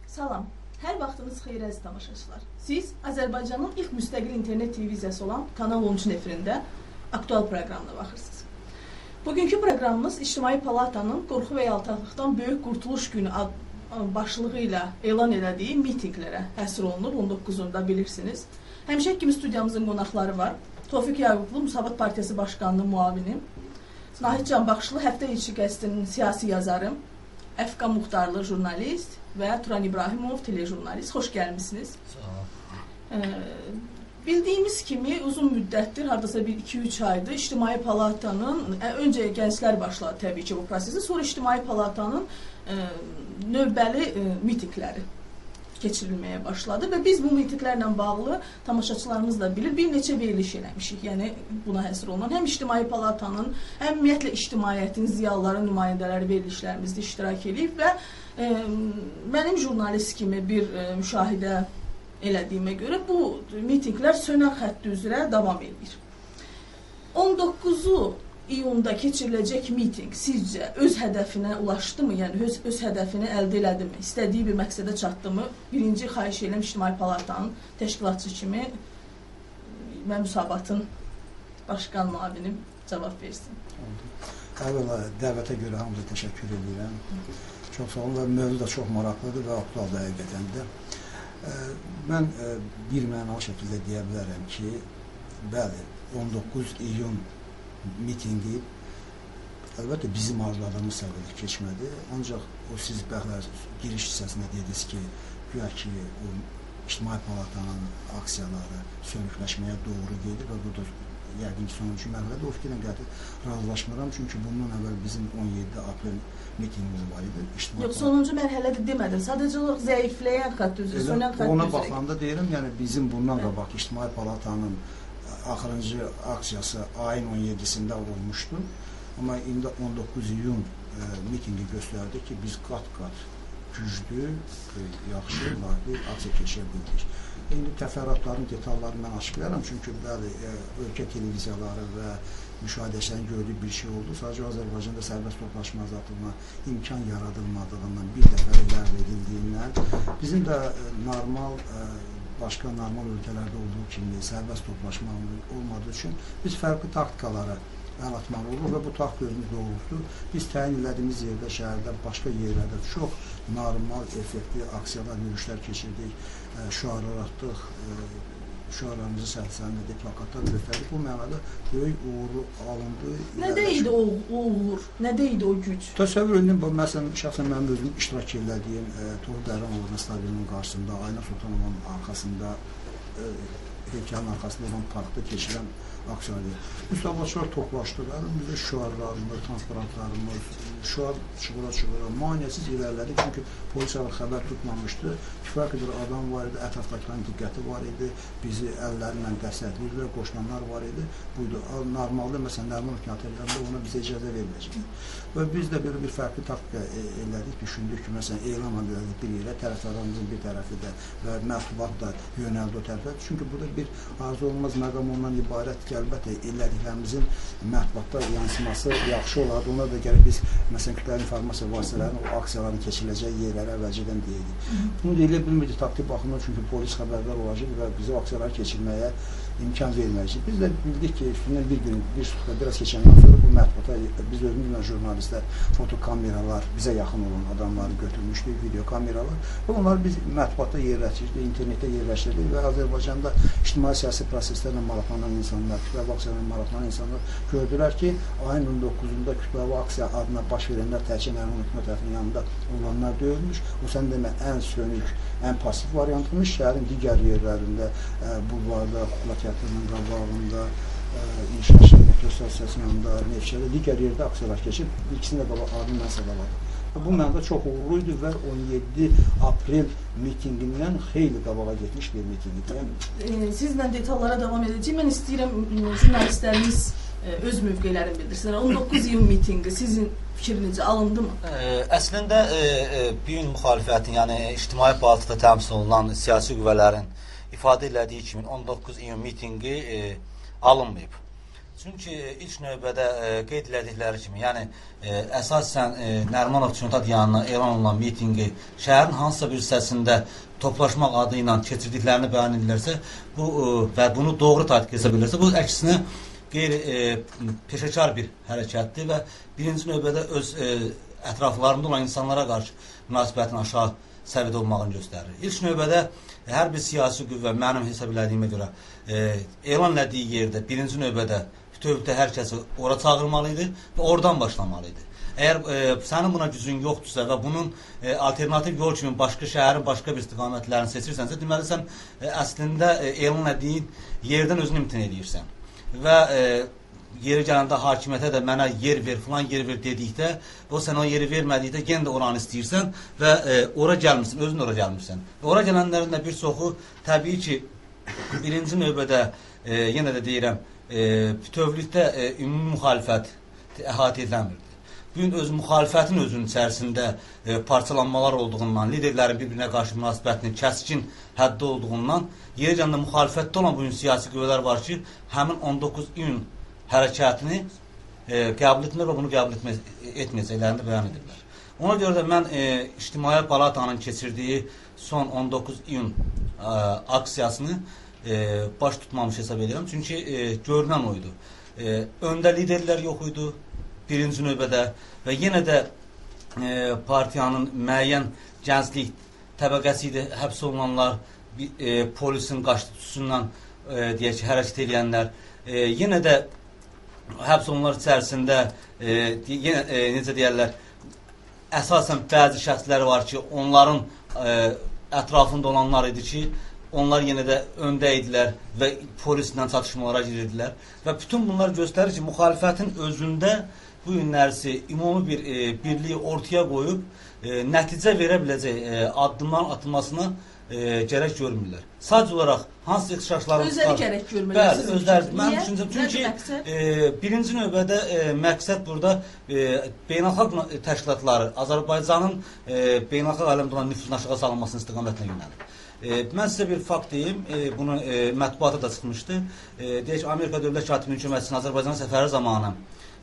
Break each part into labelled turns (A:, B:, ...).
A: Salam, hər vaxtınız xeyir əziz tamaşaçılar. Siz Azərbaycanın ilk müstəqil internet televiziyası olan Kanal 13 efirində aktual proqramına baxırsınız. Bugünkü proqramımız İctimai Palatanın qorxu və yaltaqlıqdan böyük qurtuluş günü başlığı ilə elan elədiyi mitinqlərə həsr olunub, 19-unda bilirsiniz. Həmişək kimi studiyamızın qonaqları var. Tofiq Yaqublu, Müsavat Partiyası Başqanının müavinim. Nahid Canbaxşılı, Həftə İlçi qəzetinin siyasi yazarım. Əfqa Muxtarlı jurnalist və Turan İbrahimov telejurnalist. Xoş gəlmişsiniz.
B: Sağ olun.
A: Bildiyimiz kimi uzun müddətdir, hardasa bir 2-3 aydır İctimai Palatanın, öncə gənclər başladı təbii ki bu prosesi, sonra İctimai Palatanın növbəli mitinqləri keçirilməyə başladı və biz bu mitinqlərlə bağlı tamaşaçılarımız da bilir, bir neçə veriliş eləmişik, yəni buna həsr olunan həm İctimai Palatanın, həm ümumiyyətlə ictimaiyyətin, ziyalıların nümayəndələri verilişlərimizdə iştirak edib və mənim jurnalist kimi bir müşahidə elədiyimə görə bu mitinqlər sönək xətti üzrə davam edir. 19 iyunda keçiriləcək mitinq sizcə öz hədəfinə ulaşdımı? Yəni öz hədəfini əldə elədimi? İstədiyi bir məqsədə çatdımı? Birinci xahiş edirəm İctimai Palatanın təşkilatçı kimi və Müsavatın başqan müavinim cavab versin.
C: Əvvəla dəvətə görə hamıza təşəkkür edirəm. Çox sağ olun və mövzu da çox maraqlıdır və aktualdır həqiqətən də. Mən bir mənalı şəkildə deyə bilərəm ki, bəli, 19 iyun mitinqi əlbəttə bizim arzuladığımız səviyyədə keçmədi. Ancaq o siz bəxtlər giriş hissəsində dediniz ki, güya ki o İctimai Palatanın aksiyaları sönükləşməyə doğru gedir və bu da yəqin ki sonuncu mərhələdə o fikirlə qəti razılaşmıram. Çünki bundan əvvəl bizim 17 aprel mitinqimiz var idi.
A: Yox, sonuncu mərhələdə demədin. Sadəcə olaraq zəifləyən xətt üzrə, sönən xətt üzrə.
C: Ona baxanda deyirəm, yəni bizim bundan qabaq İctimai Palatanın axırıncı aksiyası ayın 17-sində olmuşdu. Amma indi 19 iyun mitinqi göstərdi ki, biz qat-qat güclü, yaxşı, layiq aksiya keçirə bildik. İndi təfərrüatların detallarını mən açıqlayıram, çünki bəli, ölkə televiziyaları və müşahidəçilərin gördüyü bir şey oldu. Sadəcə Azərbaycanda sərbəst toplaşma azadlığına imkan yaradılmadığından, bir dəfə ləğv edildiyindən, bizim də normal, başqa normal ölkələrdə olduğu kimi sərbəst toplaşma olmadığı üçün biz fərqli taktikalara əl atmalı olur və bu taktika özümüz doğrultudur. Biz təyin elədiyimiz yerdə, şəhərdə, başqa yerlərdə çox normal, effektiv aksiyalar, yürüyüşlər keçirdik, şüarlar atdıq, şüarlarımızı səhvsənlədik, plakatlar göstərdik. Bu mənada böyük uğuru alındı.
A: Nədə idi o uğur? Nədə idi o güc?
C: Təsəvvür edin, məsələn, şəxsən mənim özüm iştirak edədiyim Toğrul Bəhramoğlu stadionunun qarşısında, Ayna Sultanoğlu'nun arxasında, heykəlin arxasında olan parkda keçirən aksiyalar. Müstəqbatçılar toplaşdılar, bizə şüarlarımız, transparantlarımız, şüar çıxıra-çıxıra, maniyəsiz ilərlədik. Çünki polis xəbər tutmamışdı. Kifayət qədər adam var idi, ətrafdakilərin diqqəti var idi, bizi əllərlə dəstəkləyirlər, qoşmanlar var idi. Buydu. Normalda, məsələn, Nərman Hükümətilərində ona bizə icazə veriləcək. Və biz də belə bir fərqli taktika elədik, düşündük ki, məsələn, elan edildik bir yerə, tərəfdarlarımızın bir tərəfi də və mətbuat da yönəldi o tərəfə. Çünki burada bir arzu olmaz məqam ondan ibarət ki, əlbəttə elədiklərimizin mətbuatda yansıması yaxşı olardı. Ona da gəlib biz, məsələn, kütləvi informasiya vasitələrinin o aksiyaların keçiriləcəyi yerlərə əvvəlcədən deyilik. Bunu deyilə bilmirdik taktik baxımdan, çünki polis xəbərdar olacaq və bizi aksiyaları keçirməyə imkan verməyəcək. Biz də bildik ki, üstündən bir gün, bir sutka, biraz keçəndən sonra bu mətbuata biz özümüzlə jurnalistlər, fotokameralar, bizə yaxın olan adamları götürmüşdük, video kameralar. Və onları biz mətbuata yerləşdirdik, internetdə yerləşdirdik və Azərbaycanda ictimai siyasi proseslərlə maraqlanan insanlar, kütləvi aksiyalarla maraqlanan insanlar gördülər ki, ayın 19-unda kütləvi aksiya adına baş verənlər təkcə Nərman Hökumət tərəfinin yanında olanlar deyilmiş. O sən demə, ən sönük, ən pasif variantıymış. Şəhərin digər yerlərində, bulvarda, Kukla Teatrının qabağında, İnşaat Metro Stasiyasının yanında, Nevşəhərdə, digər yerdə aksiyalar keçib, ikisində adını mən sadaladım. Bu mənada çox uğurluydu və 17 aprel mitinqindən xeyli qabağa getmiş bir mitinqdir.
A: Sizlə detallara davam edəcəyim. Mən istəyirəm jurnalistlərimiz öz mövqelərini bildirsinlər. 19 iyun mitinqi sizin fikrinizcə alındı mı?
B: Əslində bir gün müxalifətin, yəni İctimai Palatada təmsil olunan siyasi qüvvələrin ifadə elədiyi kimi 19 iyun mitinqi alınmayıb. Çünki ilk növbədə qeyd elədikləri kimi, yəni əsasən Nərimanov Çöntat yanına elan olunan mitinqi şəhərin hansısa bir hissəsində toplaşmaq adı ilə keçirdiklərini bəyan edirlərsə, bu və bunu doğru tədqiq edə bilirsə, bu əksinə qeyri-peşəkar bir hərəkətdir və birinci növbədə öz ətraflarında olan insanlara qarşı münasibətin aşağı səviyyədə olmağını göstərir. İlk növbədə hər bir siyasi qüvvə mənim hesab elədiyimə görə elan elədiyi yerdə birinci növbədə bütövlükdə hər kəsi ora çağırmalı idi və oradan başlamalı idi. Əgər sənin buna gücün yoxdursa və bunun alternativ yol kimi başqa şəhərin başqa bir istiqamətlərini seçirsənsə, deməli sən əslində elan etdiyin yerdən özünü imtina edirsən. Və yeri gələndə hakimiyyətə də mənə yer ver, filan yer ver dedikdə, o sən o yeri vermədikdə yenə də oranı istəyirsən və ora gəlmirsən, özün ora gəlmirsən. Və ora gələnlərin də bir çoxu təbii ki, birinci növbədə yenə də deyirəm, bütövlükdə ümumi müxalifət əhatə edilmirdi. Bu gün öz müxalifətin özünün içərisində parçalanmalar olduğundan, liderlərin bir-birinə qarşı münasibətinin kəskin həddi olduğundan, yeri gələndə müxalifətdə olan bu gün siyasi qüvvələr var ki, həmin 19 iyun hərəkətini qəbul etmirlər və bunu qəbul etməyəcəklərini bəyan edirlər. Ona görə də mən İctimai Palatanın keçirdiyi son 19 iyun aksiyasını baş tutmamış hesab edirəm. Çünki görünən oydu. Öndə liderlər yox idi birinci növbədə və yenə də partiyanın müəyyən gənclik təbəqəsi idi, həbs olunanlar, polisin qaçdıqçısından deyək ki, hərəkət edənlər, yenə də həbs olunanlar içərisində necə deyərlər, əsasən bəzi şəxslər var ki, onların ətrafında olanlar idi ki, onlar yenə də öndə idilər və polislə çatışmalara girirdilər və bütün bunlar göstərir ki, müxalifətin özündə bu günlərisi ümumi bir birliyi ortaya qoyub nəticə verə biləcək addımların atılmasına gərək görmürlər. Sadəcə olaraq hansı ixtişaşların
A: özləri gərək görmürlər.
B: Bəli, özləri. Mənim düşüncəm, çünki birinci növbədə məqsəd burada beynəlxalq təşkilatları, Azərbaycanın beynəlxalq aləmdə olan nüfuzun aşağı salınmasının istiqamətinə yönəlir. Mən sizə bir fakt deyim, bunu mətbuata da çıxmışdı. Deyək ki, Amerika Dövlət Katibinin Köməkçisinin Azərbaycan səfəri zamanı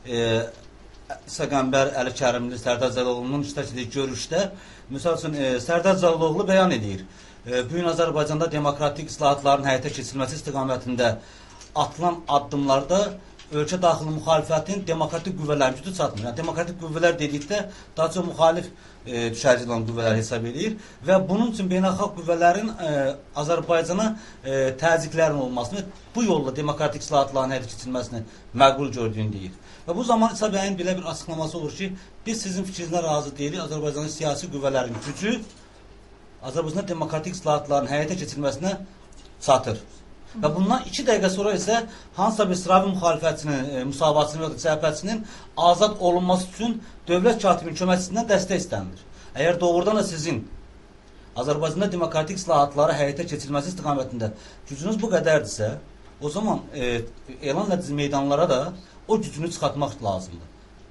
B: Səqənbər Əli Kərimli, Sərdar Cəlalovunun iştirak etdiyi görüşdə, misal üçün, Sərdar Cəlalov bəyan edir. Bu gün Azərbaycanda demokratik islahatların həyata keçirilməsi istiqamətində atılan addımlarda ölkə daxili müxalifətin demokratik qüvvələrin gücü çatmır. Yəni, demokratik qüvvələr dedikdə daha çox müxalif düşərgədə olan qüvvələr hesab edir və bunun üçün beynəlxalq qüvvələrin Azərbaycana təzyiqlərin olmasını, bu yolla demokratik islahatların həyata keçirilməsini məqbul gördüyünü deyir. Və bu zaman İsa bəyin belə bir açıqlaması olur ki, biz sizin fikrinizlə razı deyilik, Azərbaycanın siyasi qüvvələrin gücü Azərbaycanda demokratik islahatların həyata keçirilməsinə çatır. Və bundan 2 dəqiqə sonra isə hansısa bir sıravi müxalifətçinin, müsavatçının və cəhbətçinin azad olunması üçün dövlət katibinin köməkçisindən dəstək istənilir. Əgər doğrudan da sizin Azərbaycanda demokratik islahatları həyata keçirilməsi istiqamətində gücünüz bu qədərdirsə, o zaman elan edici meydanlara da o gücünü çıxartmaq lazımdır.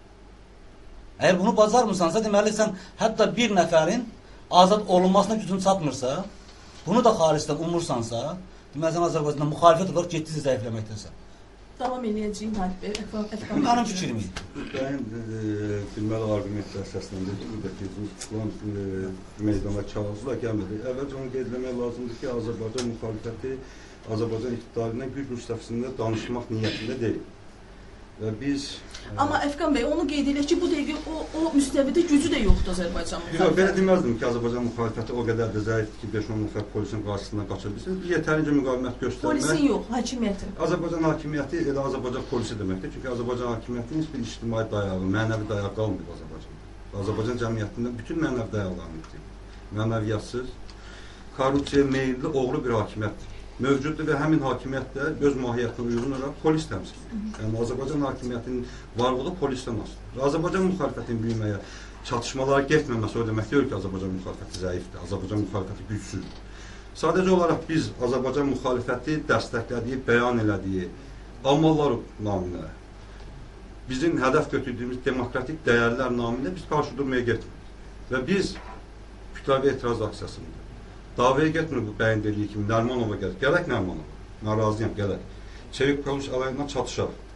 B: Əgər bunu bacarmırsansa, deməli sən hətta bir nəfərin azad olunmasına gücün çatmırsa, bunu da xaricdən umursansa, deməli sən Azərbaycanda müxalifət olaraq getdiniz zəifləməkdəsən.
A: Davam eləyəcəyim Əfqan.
B: Mənim fikrim idi.
D: Bəyin bilməli arqumentlər səsləndirdi. Buradakı çıxılan meydana kağızlar gəlmədi. Əvvəlcə onu qeyd etmək lazımdır ki, Azərbaycan müxalifəti Azərbaycan iqtidarından güc müstəvisində danışmaq niyyətində deyil. Və biz...
A: Amma Əfqan bəy, onu qeyd edək ki, bu dəqiqə o müstəvidə gücü də yoxdur Azərbaycan müxalifəti.
D: Yox, belə deməzdim ki, Azərbaycan müxalifəti o qədər də zəifdir ki, 5-10 nəfər polisin qarşısından qaçır bilsin. Yetərincə müqavimət göstərmək...
A: Polisin yox, hakimiyyətin.
D: Azərbaycan hakimiyyəti elə Azərbaycan polisi deməkdir. Çünki Azərbaycan hakimiyyətinin heç bir ictimai dayağı, mənəvi dayağı qalmır Azərbaycanda. Azərbaycan cəmiyyətində bütün mənəvi dayaqlarını itirib. Mənəviyyatsız, korrupsiya meyilli, oğru bir hakimiyyətdir. Mövcuddur və həmin hakimiyyət də öz mahiyyətinə uyğun olaraq polis təmsil edir. Yəni Azərbaycan hakimiyyətinin varlığı polisdən asılıdır. Azərbaycan müxalifətinin büyüməyə, çatışmalara getməməsi o demək deyil ki, Azərbaycan müxalifəti zəifdir, Azərbaycan müxalifəti gücsüzdür. Sadəcə olaraq biz Azərbaycan müxalifəti dəstəklədiyi, bəyan elədiyi Almanlar naminə, bizim hədəf götürdüyümüz demokratik dəyərlər naminə biz qarşı durmaya getmirik. Və biz kütləvi etiraz aksiyasında davaya getmir bu bəyin dediyi kimi, Nərimanova gəlir. Gələk Nərimanova. Mən razıyam, gələk. Çevik polis alayından çatışaq.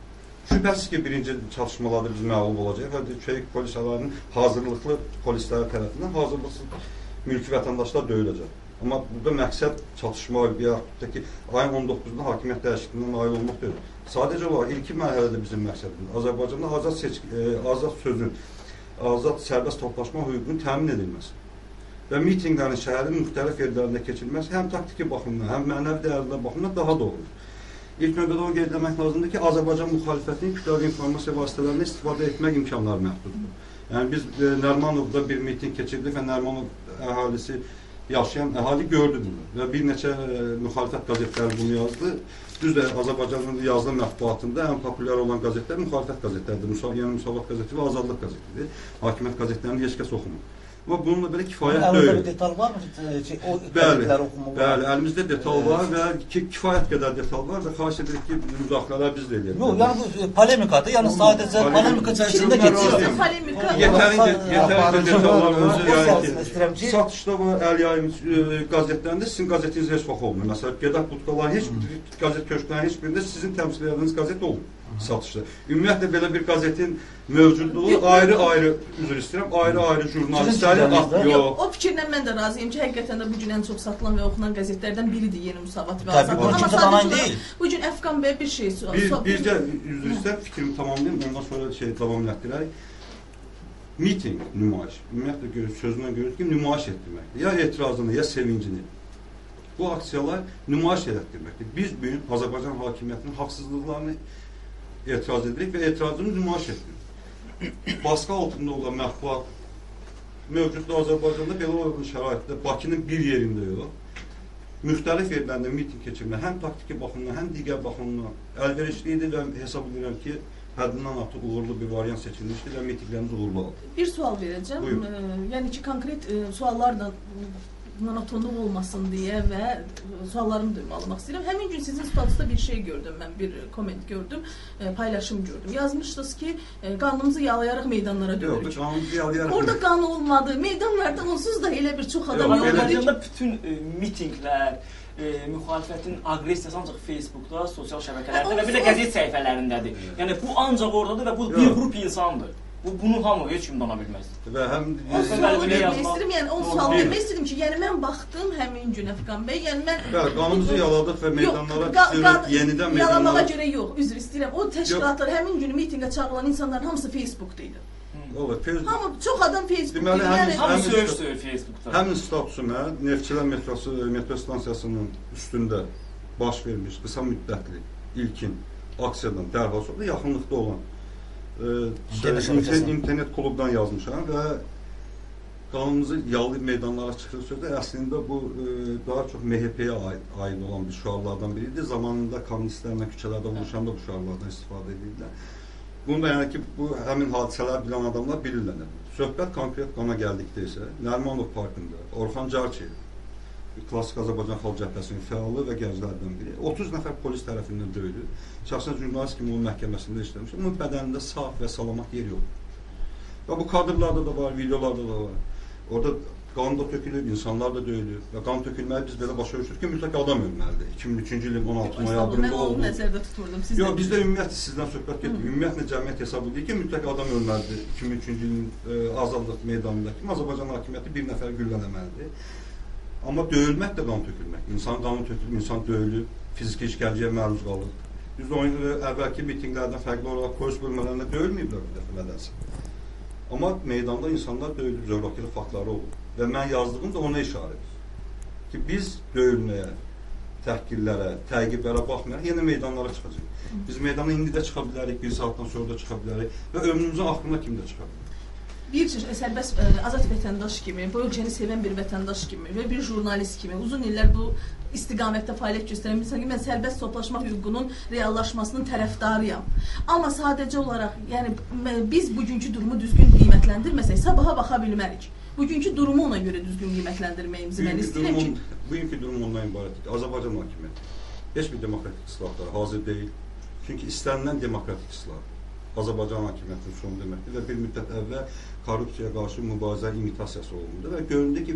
D: Şübhəsiz ki, birinci çatışmalarda biz məğlub olacaq və Çevik polislərinin hazırlıqlı polislər tərəfindən hazırlıqsız mülki vətəndaşlar döyüləcək. Amma burada məqsəd çatışma və yaxud da ki, ayın 19-da hakimiyyət dəyişikliyindən nail olmaq deyil. Sadəcə olaraq ilki mərhələdə bizim məqsədimiz Azərbaycanda azad sözün, azad sərbəst toplaşma hüququnun təmin edilməsi və mitinqlərin şəhərin müxtəlif yerlərində keçirilməsi həm taktiki baxımdan, həm mənəvi dəyərlər baxımdan daha doğrudur. İlk növbədə o qeyd etmək lazımdır ki, Azərbaycan müxalifətinin kütləvi informasiya vasitələrindən istifadə etmək imkanları məhduddur. Yəni biz Nərimanovda bir miting keçirdik və Nərimanov əhalisi yaşayan əhali gördü bunu və bir neçə müxalifət qəzetləri bunu yazdı. Düzdür, Azərbaycanın yazılı mətbuatında ən populyar olan qəzetlər müxalifət qəzetləridir. Yəni Müsavat qəzeti və Azadlıq qəzetidir. Hakimiyyət qəzetlərini heç kəs oxumur. Amma bununla belə kifayət deyil.
B: Əlimizdə bir detal var mı? O qəzetləri oxumaq var.
D: Bəli, əlimizdə detal var və kifayət qədər detal var və xahiş edirik ki, müdaxilələr biz də eləyək.
B: Yox, yəni bu polemikadır. Yəni sadəcə polemika içərisində keçir.
D: Yetərincə detallar özü yəni ki, satışda və əl yayım qəzetlərində sizin qəzetiniz heç vaxt olmur. Məsələn, Gedək Budqaların heç bir qəzet köşklərinin heç birində sizin təmsil edəcəyiniz qəzet olmur. Satışda. Ümumiyyətlə belə bir qəzetin mövcudluğu ayrı-ayrı, üzr istəyirəm, ayrı-ayrı jurnalistlərin
A: yox. O fikirlə mən də razıyam ki, həqiqətən də bu gün ən çox satılan və oxunan qəzetlərdən biridir Yeni Müsavat və Azadlıq. Amma sadəcə bu gün Əfqan bəy bir şey
D: soruşdu. Bircə üzr istəyirəm, fikrimi tamamlayım, ondan sonra davam etdirək. Miting, nümayiş. Ümumiyyətlə sözündən görürük ki, nümayiş etdirməkdir. Ya etirazını, ya sevincini. Bu aksiyalar nümayiş etdirməkdir. Biz bugün Azərbaycan hakimiyyətinin haqsızlıqlarını etiraz edirik və etirazını nümayiş edirik. Baskı altında olan mətbuat mövcudda Azərbaycanda belə olan şəraitdə Bakının bir yerində yox, müxtəlif yerlərində miting keçirmək həm taktiki baxımdan, həm digər baxımdan əlverişlidir və hesab edirəm ki, həddindən artıq uğurlu bir variant seçilmişdir və mitinglərimiz uğurlu oldu.
A: Bir sual verəcəm. Yəni ki, konkret suallarla monotonluq olmasın deyə və suallarımı duymalmaq istəyirəm. Həmin gün sizin statusda bir şey gördüm, mən bir komment gördüm, paylaşım gördüm. Yazmışdınız ki, qanunumuzu yalayaraq meydanlara dönürük.
D: Yox, qanunumuzu yalayaraq.
A: Orada qanun olmadı. Meydanlarda onsuz da elə bir çox adam yox.
E: Azərbaycanda bütün mitinglər, müxalifətin aqressiyası ancaq Facebookda, sosial şəbəkələrdə və bir də qəzet səhifələrindədir. Yəni bu ancaq oradadır və bu bir qrup insandır. Bunu hamı heç kim dana bilməz.
D: Və həm
A: yəni o sual vermək istədim ki, yəni mən baxdım həmin gün Əfqan bəy, yəni mən
D: qanunumuzu yaladıq və meydanlara çıxırıq, yenidən meydanlara.
A: Yalamağa görə yox, üzr istəyirəm. O təşkilatlar həmin gün mitinqə çağırılan insanların hamısı Facebookda idi.
D: Olur, Facebook.
A: Amma çox adam Facebookda idi.
E: Yəni hamı söyür Facebookda.
D: Həmin statusu mən Neftçilər metro stansiyasının üstündə baş vermiş qısa müddətli ilkin aksiyadan dərhal sonra yaxınlıqda olan internet klubdan yazmışam və qanunumuzu yalı meydanlara çıxır sözdə əslində bu daha çox MHP-yə aid olan bir şüarlardan biridir. Zamanında kommunistlərlə küçələrdə vuruşanda bu şüarlardan istifadə edirlər. Bunu da yəni ki, bu həmin hadisələr bilən adamlar bilirlər. Söhbət konkret qana gəldikdə isə Nərimanov parkında Orxan Carçev, Klassik Azərbaycan Xalq Cəbhəsinin fəalı və gənclərdən biri 30 nəfər polis tərəfindən döyülür. Şəxsən jurnalist kimi onun məhkəməsində işləmiş. Onun bədənində sağ və salamat yer yoxdur. Və bu kadrlarda da var, videolarda da var. Orada qan da tökülür, insanlar da döyülür və qan tökülməyi biz belə başa düşürük ki, mütləq adam ölməlidir. 2003-cü ilin 16 noyabrında oldu.
A: Mən onu nəzərdə tutmurdum.
D: Yox, bizdə ümumiyyətlə sizdən söhbət getdik. Ümumiyyətlə cəmiyyət hesab edir ki, mütləq adam ölməlidir. 2003-cü ilin Azadlıq meydanındakı Azərbaycan hakimiyyəti bir nəfər güllələməlidir. Amma döyülmək də qan tökülmək. İnsan qanı tökülür, insan döyülür, fiziki işgəncəyə məruz qalır. Biz o əvvəlki mitinglərdən fərqli olaraq polis bölmələrində döyülməyiblər bir dəfə mədənsə. Amma meydanda insanlar döyülür, zorakılıq faktları olur. Və mən yazdığım da ona işarə edir. Ki biz döyülməyə, təhqirlərə, təqiblərə baxmayaraq yenə meydanlara çıxacaq. Biz meydana indi də çıxa bilərik, bir saatdan sonra da çıxa bilərik və ömrümüzün axırına kimi də çıxa bilərik.
A: Bir sərbəst azad vətəndaş kimi, bu ölkəni sevən bir vətəndaş kimi və bir jurnalist kimi uzun illər bu istiqamətdə fəaliyyət göstərən bilirsən ki, mən sərbəst toplaşma hüququnun reallaşmasının tərəfdarıyam. Amma sadəcə olaraq, yəni biz bugünkü durumu düzgün qiymətləndirməsək, sabaha baxa bilmərik. Bugünkü durumu ona görə düzgün qiymətləndirməyimizi mən istəyirəm ki...
D: Bugünkü durum ondan ibarətdir. Azərbaycan hakimiyyəti heç bir demokratik islahatlara hazır deyil. Çünki istənilən demokratik islah Azərbaycan hakimiyyətinin sonu deməkdir və bir müddət əvvəl korrupsiyaya qarşı mübarizə imitasiyası olundu və göründü ki,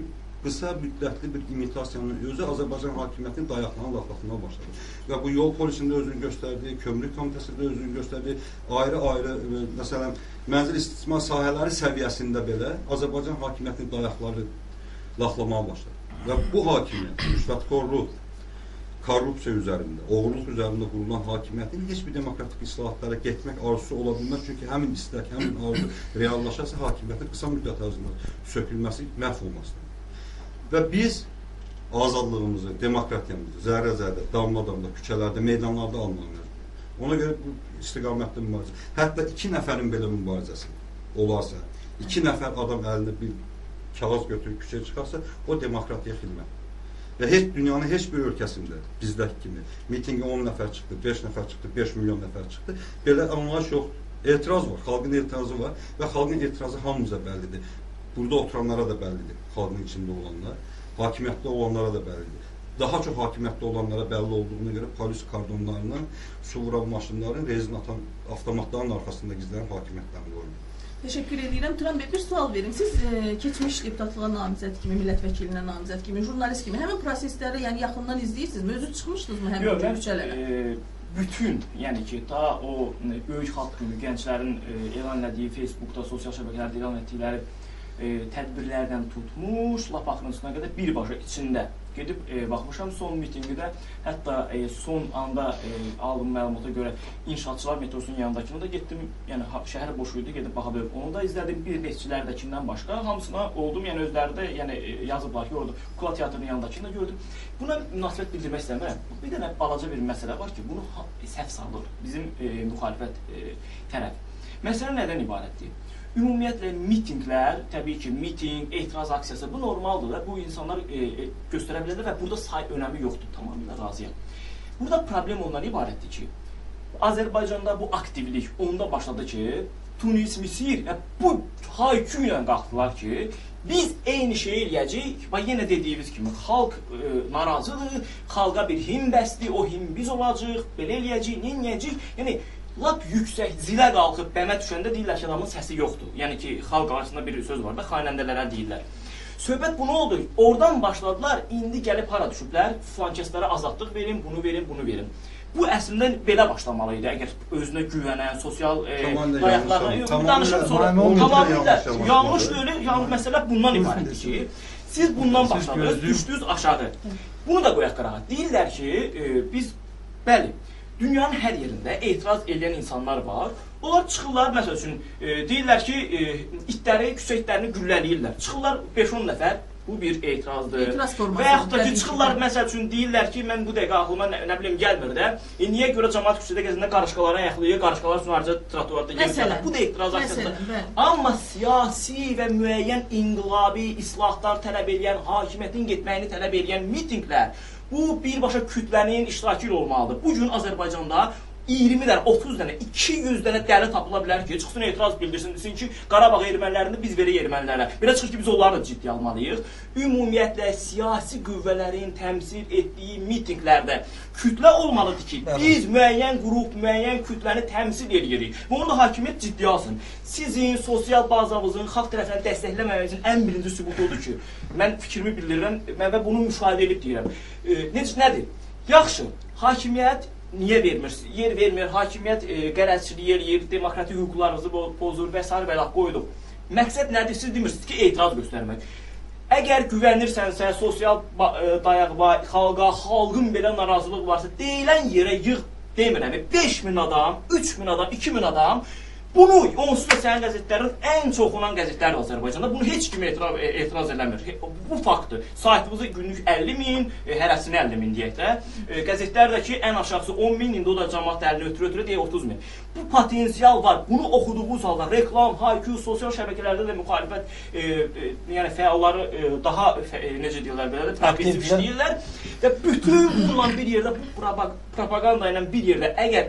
D: qısa müddətli bir imitasiyanın özü Azərbaycan hakimiyyətinin dayaqlarını laflatmaya başladı. Və bu yol polisində özünü göstərdi, kömürlük komitəsində özünü göstərdi, ayrı-ayrı, məsələn, mənzil istismar sahələri səviyyəsində belə Azərbaycan hakimiyyətinin dayaqları laflamaya başladı. Və bu hakimiyyət, rüşvətxorluq, korrupsiya üzərində, oğurluq üzərində qurulan hakimiyyətin heç bir demokratik islahatlara getmək arzusu ola bilməz. Çünki həmin istək, həmin arzu reallaşarsa hakimiyyətin qısa müddət ərzində sökülməsi, məhv olmasıdır. Və biz azadlığımızı, demokratiyamızı zərrə-zərrə, damla-damla, küçələrdə, meydanlarda almalıyıq. Ona görə bu istiqamətli mübarizə. Hətta 2 nəfərin belə mübarizəsi olarsa, 2 nəfər adam əlində bir kağız götürüb küçəyə çıxarsa, o demokratiya xidmət. Və dünyanın heç bir ölkəsində bizdəki kimi mitinqə 10 nəfər çıxdı, 5 nəfər çıxdı, 5 milyon nəfər çıxdı. Belə anlayış yoxdur. Etiraz var, xalqın etirazı var və xalqın etirazı hamımıza bəllidir. Burada oturanlara da bəllidir, xalqın içində olanlar, hakimiyyətdə olanlara da bəllidir. Daha çox hakimiyyətdə olanlara bəlli olduğuna görə polis kordonlarından su vuran maşınların, rezin atan avtomatların arxasında gizlənən hakimiyyətlərini qoyulur.
A: Teşekkür edirəm. Turan bəy, bir sual verim. Siz keçmiş deputatlığa namizəd kimi, millət vəkilinə namizəd kimi, jurnalist kimi həmin prosesləri yəni yaxından izləyirsinizmi? Özü çıxmışdınızmı həmin küçələrə?
E: Bütün, yəni ki, ta o böyük xalq günü gənclərin elan etdiyi Facebookda, sosial şəbəkələrdə elan etdikləri tədbirlərdən tutmuş, lap axırıncısına qədər birbaşa içində gedib baxmışam. Son mitinqdə, hətta son anda aldığım məlumata görə inşaatçılar metrosunun yanındakını da getdim, yəni şəhər boş idi, gedib baxa bilib. Onu da izlədim, bir neççilərdəkindən başqa, hamısına oldum, yəni özləri də yəni, yazıblar ki, orada Kukla Teatrının yanındakını da gördüm. Buna münasibət bildirmək istəmirəm. Bir dənə balaca bir məsələ var ki, bunu səhv salır bizim müxalifət tərəf. Məsələ nədən ibarətdir? Ümumiyyətlə mitinqlər, təbii ki, mitinq, etiraz aksiyası, bu normaldır da, bu insanlar göstərə bilərlər və burada say önəmi yoxdur, tamamilə razıyam. Burada problem ondan ibarətdir ki, Azərbaycanda bu aktivlik onda başladı ki, Tunis, Misir bu haykü ilə qalxdılar ki, biz eyni şey eləyəcəyik və yenə dediyimiz kimi, xalq narazıdır, xalqa bir him bəsdir, o him biz olacaq, belə eləyəcəyik, nə eləyəcəyik, yəni, lap yüksək zilə qalxıb bəmə düşəndə deyirlər ki, adamın səsi yoxdur. Yəni ki, xalq arasında bir söz var da, xainəndələrə deyirlər. Söhbət bunu oldu. Oradan başladılar, indi gəlib hara düşüblər, flankeslərə azadlıq verin, bunu verin, bunu verin. Bu əslində belə başlamalı idi, əgər özünə güvənən, sosial dayaqlarına danışıb sonra. Tamamilə yanlış deyil, məsələ bundan ibarətdir ki, siz bundan başladınız, düşdünüz aşağı. Bunu da qoyaq qırağa. Deyirlər ki, biz, bəli, dünyanın hər yerində etiraz edən insanlar var. Onlar çıxırlar, məsəl üçün, deyirlər ki, itləri, küçə itlərini güllələyirlər. Çıxırlar 5-10 nəfər, bu bir etirazdır. Və yaxud da ki, çıxırlar, məsəl üçün, deyirlər ki, mən bu dəqiqə ağlıma nə bilim gəlmir də, niyə görə cəmaət küçədə gəzəndə qarışqalara yaxlayır, qarışqalar üçün harca trotuarda gəzir. Bu da etiraz aksiyasıdır. Amma siyasi və müəyyən inqilabi islahlar tələb edən, hakimiyyətin getməyini tələb edən mitinqlər, bu birbaşa kütlənin iştirakı ilə olmalıdır. Bugün Azərbaycanda 20 dənə, 30 dənə, 200 dənə dəli tapıla bilər ki, çıxsın etiraz bildirsin, desin ki, Qarabağ ermənilərini biz verək ermənilərə. Belə çıxır ki, biz onları da ciddi almalıyıq. Ümumiyyətlə, siyasi qüvvələrin təmsil etdiyi mitinqlərdə kütlə olmalıdır ki, biz müəyyən qrup, müəyyən kütləni təmsil edirik. Və onu da hakimiyyət ciddi alsın. Sizin sosial bazanızın xalq tərəfindən dəstəkləməməyinizin ən birinci sübutu odur ki, mən fikrimi bildirirəm və bunu müşahidə edib deyirəm. Nədir? Yaxşı, hakimiyyət niyə vermir? Yer vermir, hakimiyyət qərəzçiliyi eləyir, demokratik hüquqlarınızı pozur və s. belə qoyduq. Məqsəd nədir? Siz demirsiniz ki, etiraz göstərmək. Əgər güvənirsənsə, sosial dayağı xalqa, xalqın belə narazılıq varsa, deyilən yerə yığ, demirəm, 5.000 adam, 3.000 adam, 2.000 adam, bunu, onsuz da sənin qəzetlərin ən çox olan qəzetlərdir Azərbaycanda. Bunu heç kim etiraz eləmir. Bu faktdır. Saytımızı günlük 50.000, hərəsini 50.000 deyək də. Qəzetlər də ki, ən aşağısı 10.000, indi o da cəmaət əlini ötürə deyək 30.000. Bu potensial var. Bunu oxuduğunuz halda reklam, haykü, sosial şəbəkələrdə də müxalifət yəni fəalları daha, necə deyirlər belə də, progressiv işləyirlər. Və bütün bununla bir yerdə, bu propaganda ilə bir yerdə, əgər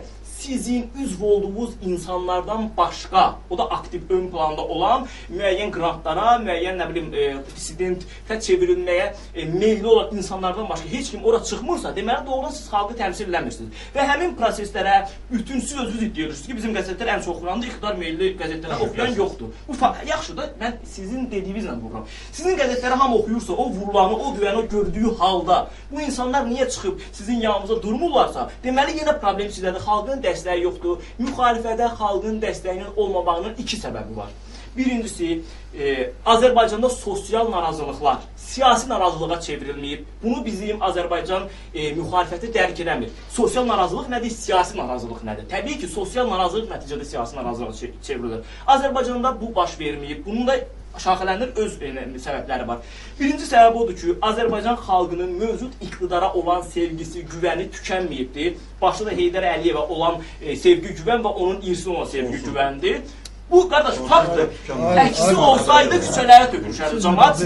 E: sizin üzv olduğunuz insanlardan başqa, o da aktiv ön planda olan müəyyən qrantlara, müəyyən nə bilim dissidentə çevrilməyə meyilli olan insanlardan başqa heç kim ora çıxmırsa, deməli doğrudan siz xalqı təmsil eləmirsiniz. Və həmin proseslərə bütün siz özünüz iddiyorsunuz ki, bizim qəzetlər ən çox oxuyandır, iqtidar meyilli qəzetlərə oxuyan yoxdur. Bu yaxşıdır, mən sizin dediyinizlə vururam. Sizin qəzetləri hamı oxuyursa, o vurulanı, o döyəni, o gördüyü halda bu insanlar niyə çıxıb sizin yanınıza durmurlarsa, deməli yenə problem sizdədir. Xalqın dəstəyi yoxdur. Müxalifədə xalqın dəstəyinin olmamağının iki səbəbi var. Birincisi, Azərbaycanda sosial narazılıqlar siyasi narazılığa çevrilməyib. Bunu bizim Azərbaycan müxalifəti dərk edəmir. Sosial narazılıq nədir, siyasi narazılıq nədir? Təbii ki, sosial narazılıq nəticədə siyasi narazılığa çevrilir. Azərbaycanda bu baş verməyib. Bunun da şaxələrin öz səbəbləri var. Birinci səbəb odur ki, Azərbaycan xalqının mövcud iqtidara olan sevgisi, güvəni tükənməyibdir. Başda da Heydər Əliyevə olan sevgi, güvən və onun irsi olan sevgi, güvəndir. Bu, qardaş, faktdır. Əksi olsaydı küçələrə tökülüşərdi cəmaət.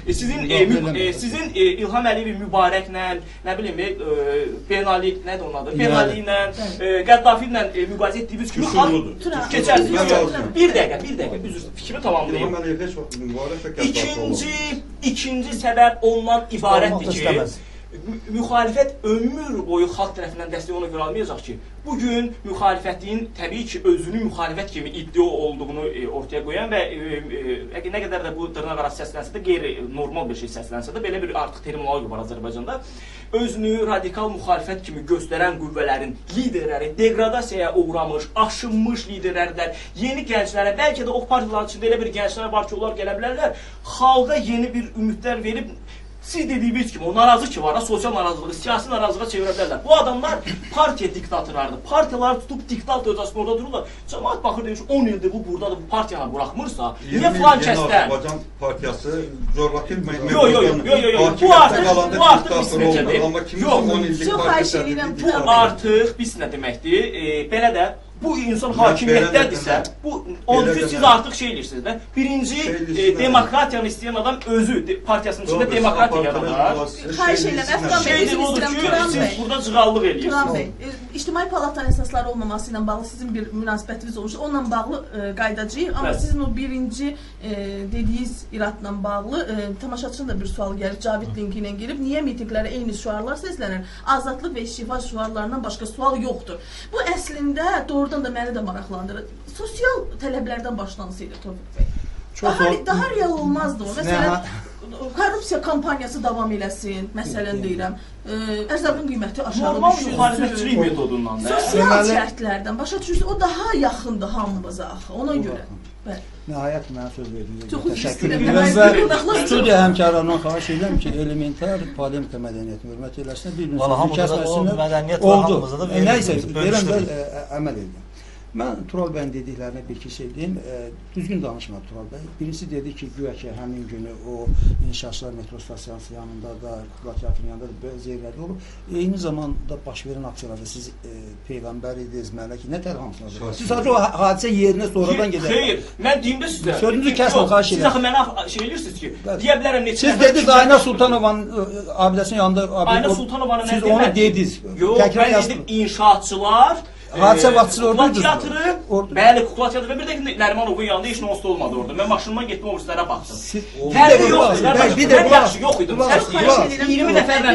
E: Sizin İlham Əliyevin Mübarəklə, nə bilim, Ben Ali, nədir onun adı? Ben Ali ilə, Qəddafi ilə müqayisə etdiyiniz kimi xalq keçərsiniz. Bir dəqiqə, üzr, fikrimi tamamlayayım.
D: İlham Əliyev heç vaxt Mübarək və Qəddafi
E: İkinci səbəb ondan ibarətdir ki, müxalifət ömür boyu xalq tərəfindən dəstək ona görə almayacaq ki, bugün müxalifətin təbii ki, özünü müxalifət kimi iddia olduğunu ortaya qoyan və nə qədər də bu dırnaq arası səslənsə də qeyri-normal bir şey səslənsə də, belə bir artıq terminologiya var Azərbaycanda, özünü radikal müxalifət kimi göstərən qüvvələrin liderləri, degradasiyaya uğramış, aşınmış liderlərdir, yeni gənclərə, bəlkə də o partiyaların içində elə bir gənclər var ki, onlar gələ bilərlər, xalqa yeni bir ümidlər verib, siz dediyiniz kimi o narazı ki var, sosial narazılığı, siyasi narazılığa çevirə bilərlər. Bu adamlar partiya diktatörləridir. Partiyaları tutub diktator hocasını orada dururlar. Cəmaət baxır demiş, 10 ildir bu buradadır, bu partiyanı buraxmırsa, niyə filan kəsdən?
D: Azərbaycan partiyası coğrafi
E: Bu artıq biz necədir?
A: Çox xahiş edirəm.
E: Bu artıq biz nə deməkdir? Belə də bu insan hakimiyyətdədirsə, onun üçün siz artıq şey eləyirsiniz də. Birinci, demokratiyanı istəyən adam özü partiyasının içində demokratiya yaradır.
A: Xahiş edirəm, Əfqan bəy,
E: Şeydir odur ki, siz burada cığallıq eləyirsiniz.
A: Turan bəy, İctimai Palatanın əsasları olmaması ilə bağlı sizin bir münasibətiniz olmuş. Onunla bağlı qaydacıyıq. Amma sizin o birinci dediyiniz iradla bağlı tamaşaçının da bir sual gəlib, Cavid linki ilə gelib. Niyə mitinqlərə eyni şüarlar səslənir? Azadlıq və istifa şüarlarından başqa sual yoxdur. Bu əslində doğrudan da məni də maraqlandırır. Sosial tələblərdən başlansaydı Tofiq bəy. Daha real olmazdı o. Məsələn, korrupsiya kampaniyası davam eləsin, məsələn deyirəm. Ərzaqın qiyməti aşağı
E: normal müxalifətçilik metodundan da.
A: Sosial cəhdlərdən başa düşürsünüz, o daha yaxındır hamımıza axı, ona görə.
C: Nəhayət mənə söz verdiniz.
A: Çox
C: təşəkkür
A: istəyirəm.
C: edirəm. Studiya həmkarlarından xahiş edirəm ki, elementar polemika mədəniyyətini hörmət eləsinlər. Bir-birini kəsməsinlər. Oldu. Nəysə, deyirəm də əməl edin. Mən Tural bəyin dediklərinə bir-iki şey deyim. Düzgün danışmadı Tural bəy. Birincisi dedi ki, güya ki, həmin günü o inşaatçılar metro stansiyası yanında da, Kukla Teatrının yanında da belə zeyirlədi olub. Eyni zamanda baş verən aksiyalarda siz Peyğəmbər idiniz, mələk, nə tər hamısına? Siz sadəcə o hadisə yerinə sonradan gedək.
E: Xeyr, mən deyim də sizə.
C: Sözünüzü kəsmə, xahiş edirəm.
E: Siz axı mənə şey edirsiniz ki, deyə bilərəm neçə.
C: Siz dediniz Ayna Sultanovanın abidəsinin yanında.
E: Ayna Sultanovanın nə
C: demək? Siz onu dediniz.
E: Yox, mən dedim inşaatçılar.
C: Hadisə vaxtı orada
E: Kukla Teatrı, bəli, Kukla Teatrı və bir də Nərimanovun yanında heç nə olmadı orada. Mən maşınıma getdim, o birislərə baxdım. Fərqi yoxdur, mən yaxşı yox idim. 20 nəfərlə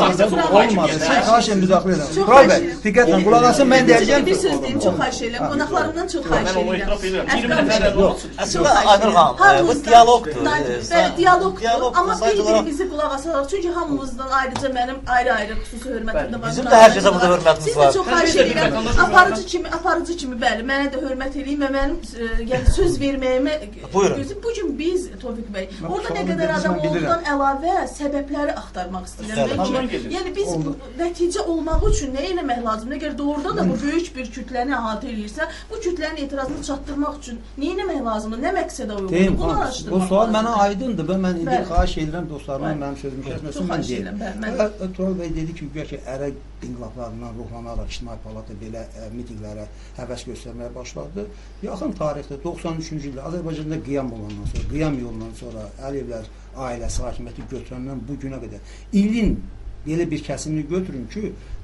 C: olmadı. Siz xahiş edin, müdaxilə edin. Tural bəy, diqqətlə qulaq asın, mən deyəcəm.
A: Bir söz deyim, çox xahiş edirəm. Qonaqlarımdan çox xahiş edirəm.
E: 20 nəfərlə
B: Aslında Aynur xanım, bu diyaloqdur.
A: Diyaloqdur, amma bir-birimizi qulaq asarıq. Çünki hamımızdan ayrıca mənim ayrı-ayrı xüsusi hörmətimdə var.
B: Bizim də hər kəsə burada hörmətimiz var.
A: Siz də çox xahiş edirəm. Aparıcı kimi bəli, mənə də hörmət edin və mənim yəni söz verməyimə bugün biz Tofiq bəy, orada nə qədər adam olduğundan əlavə səbəbləri axtarmaq istəyirəm. Yəni biz nəticə olmaq üçün nə etmək lazımdır? Əgər doğrudan da bu böyük bir kütləni əhatə edirsə, bu kütlənin etirazını çatdırmaq üçün nə etmək lazımdır? Nə məqsədə uyğundur? Bunu araşdırmaq.
C: Bu sual mənə aydındır və mən indi xahiş edirəm dostlarıma mənim sözümü kəsməsin, mən deyirəm. Tural bəy dedi ki, güya ki, ərəb inqilablarından ruhlanaraq İctimai Palata belə mitinglərə həvəs göstərməyə başladı. Yaxın tarixdə 93-cü ildə Azərbaycanda qiyam olandan sonra, qiyam yolundan sonra Əliyevlər ailəsi hakimiyyəti götürəndən bu günə qədər ilin belə bir kəsimini götürün ki,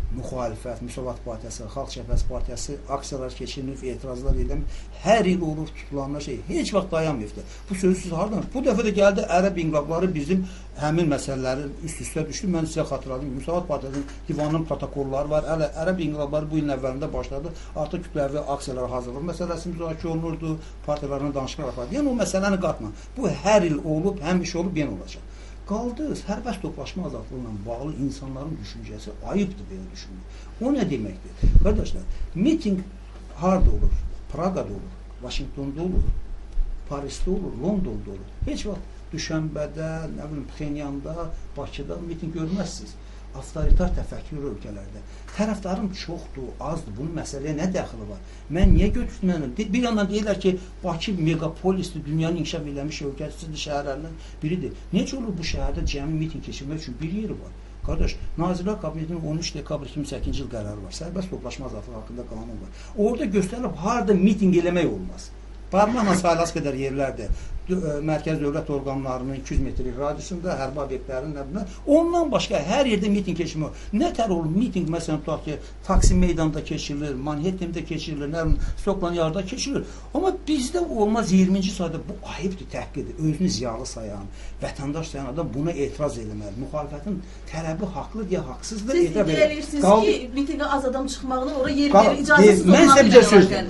C: müxalifət, Müsavat Partiyası, Xalq Cəbhəsi Partiyası aksiyalar keçirilib, etirazlar edilib, hər il olur tutulanlar heç vaxt dayanmayıbdır. Bu sözsüz hardan? Bu dəfə də gəldi ərəb inqilabları bizim həmin məsələlərin üst-üstə düşdü. Mən sizə xatırladım. Müsavat Partiyasının divanının protokolları var. Hələ ərəb inqilabları bu ilin əvvəlində başladı. Artıq kütləvi aksiyalara hazırlıq məsələsi müzakirə olunurdu, partiyalarla danışıqlar apardı. Yəni o məsələni qatma. Bu hər il olub, həmişə olub, yenə olacaq. Qaldı, sərbəst toplaşma azadlığı ilə bağlı insanların düşüncəsi ayıbdır belə düşünmək. O nə deməkdir? Qardaşlar, miting harda olur? Praqada olur, Vaşinqtonda olur, Parisdə olur, Londonda olur. Heç vaxt Düşənbədə, nə bilim, Pxenyanda, Bakıda miting görməzsiniz. Avtoritar təfəkkür ölkələrdə. Tərəfdarım çoxdur, azdır. Bunun məsələyə nə dəxili var? Mən niyə götürməyəm? Bir yandan deyirlər ki, Bakı megapolisdir, dünyanın inkişaf edilmiş ölkəsidir, şəhərlərindən biridir. Necə olur bu şəhərdə cəmi miting keçirmək üçün bir yeri var? Qardaş, Nazirlər Kabinetinin 13 dekabr 2008-ci il qərarı var. Sərbəst toplaşma azadlığı haqqında qanun var. Orada göstərilib harda miting eləmək olmaz. Parmağla sayılas qədər yerlərdir. Mərkəz dövlət orqanlarının 200 metrlik radiusunda, hərbi obyektlərin nəbinə, ondan başqa hər yerdə miting keçirmə. Nə tər olur? Miting, məsələn, tutaq ki, Taksim meydanda keçirilir, Manhattan'da keçirilir, Stokman yarda keçirilir. Amma bizdə olmaz 20-ci sayda bu ayıbdır, təhqirdir. Özünü ziyalı sayan, vətəndaş sayan adam buna etiraz eləməli. Müxalifətin tələbi haqlıdır ya haqsızdır.
A: Siz iddia edirsiniz ki, mitingə az adam çıxmağının ora yer verir, icazəsiz olmalı.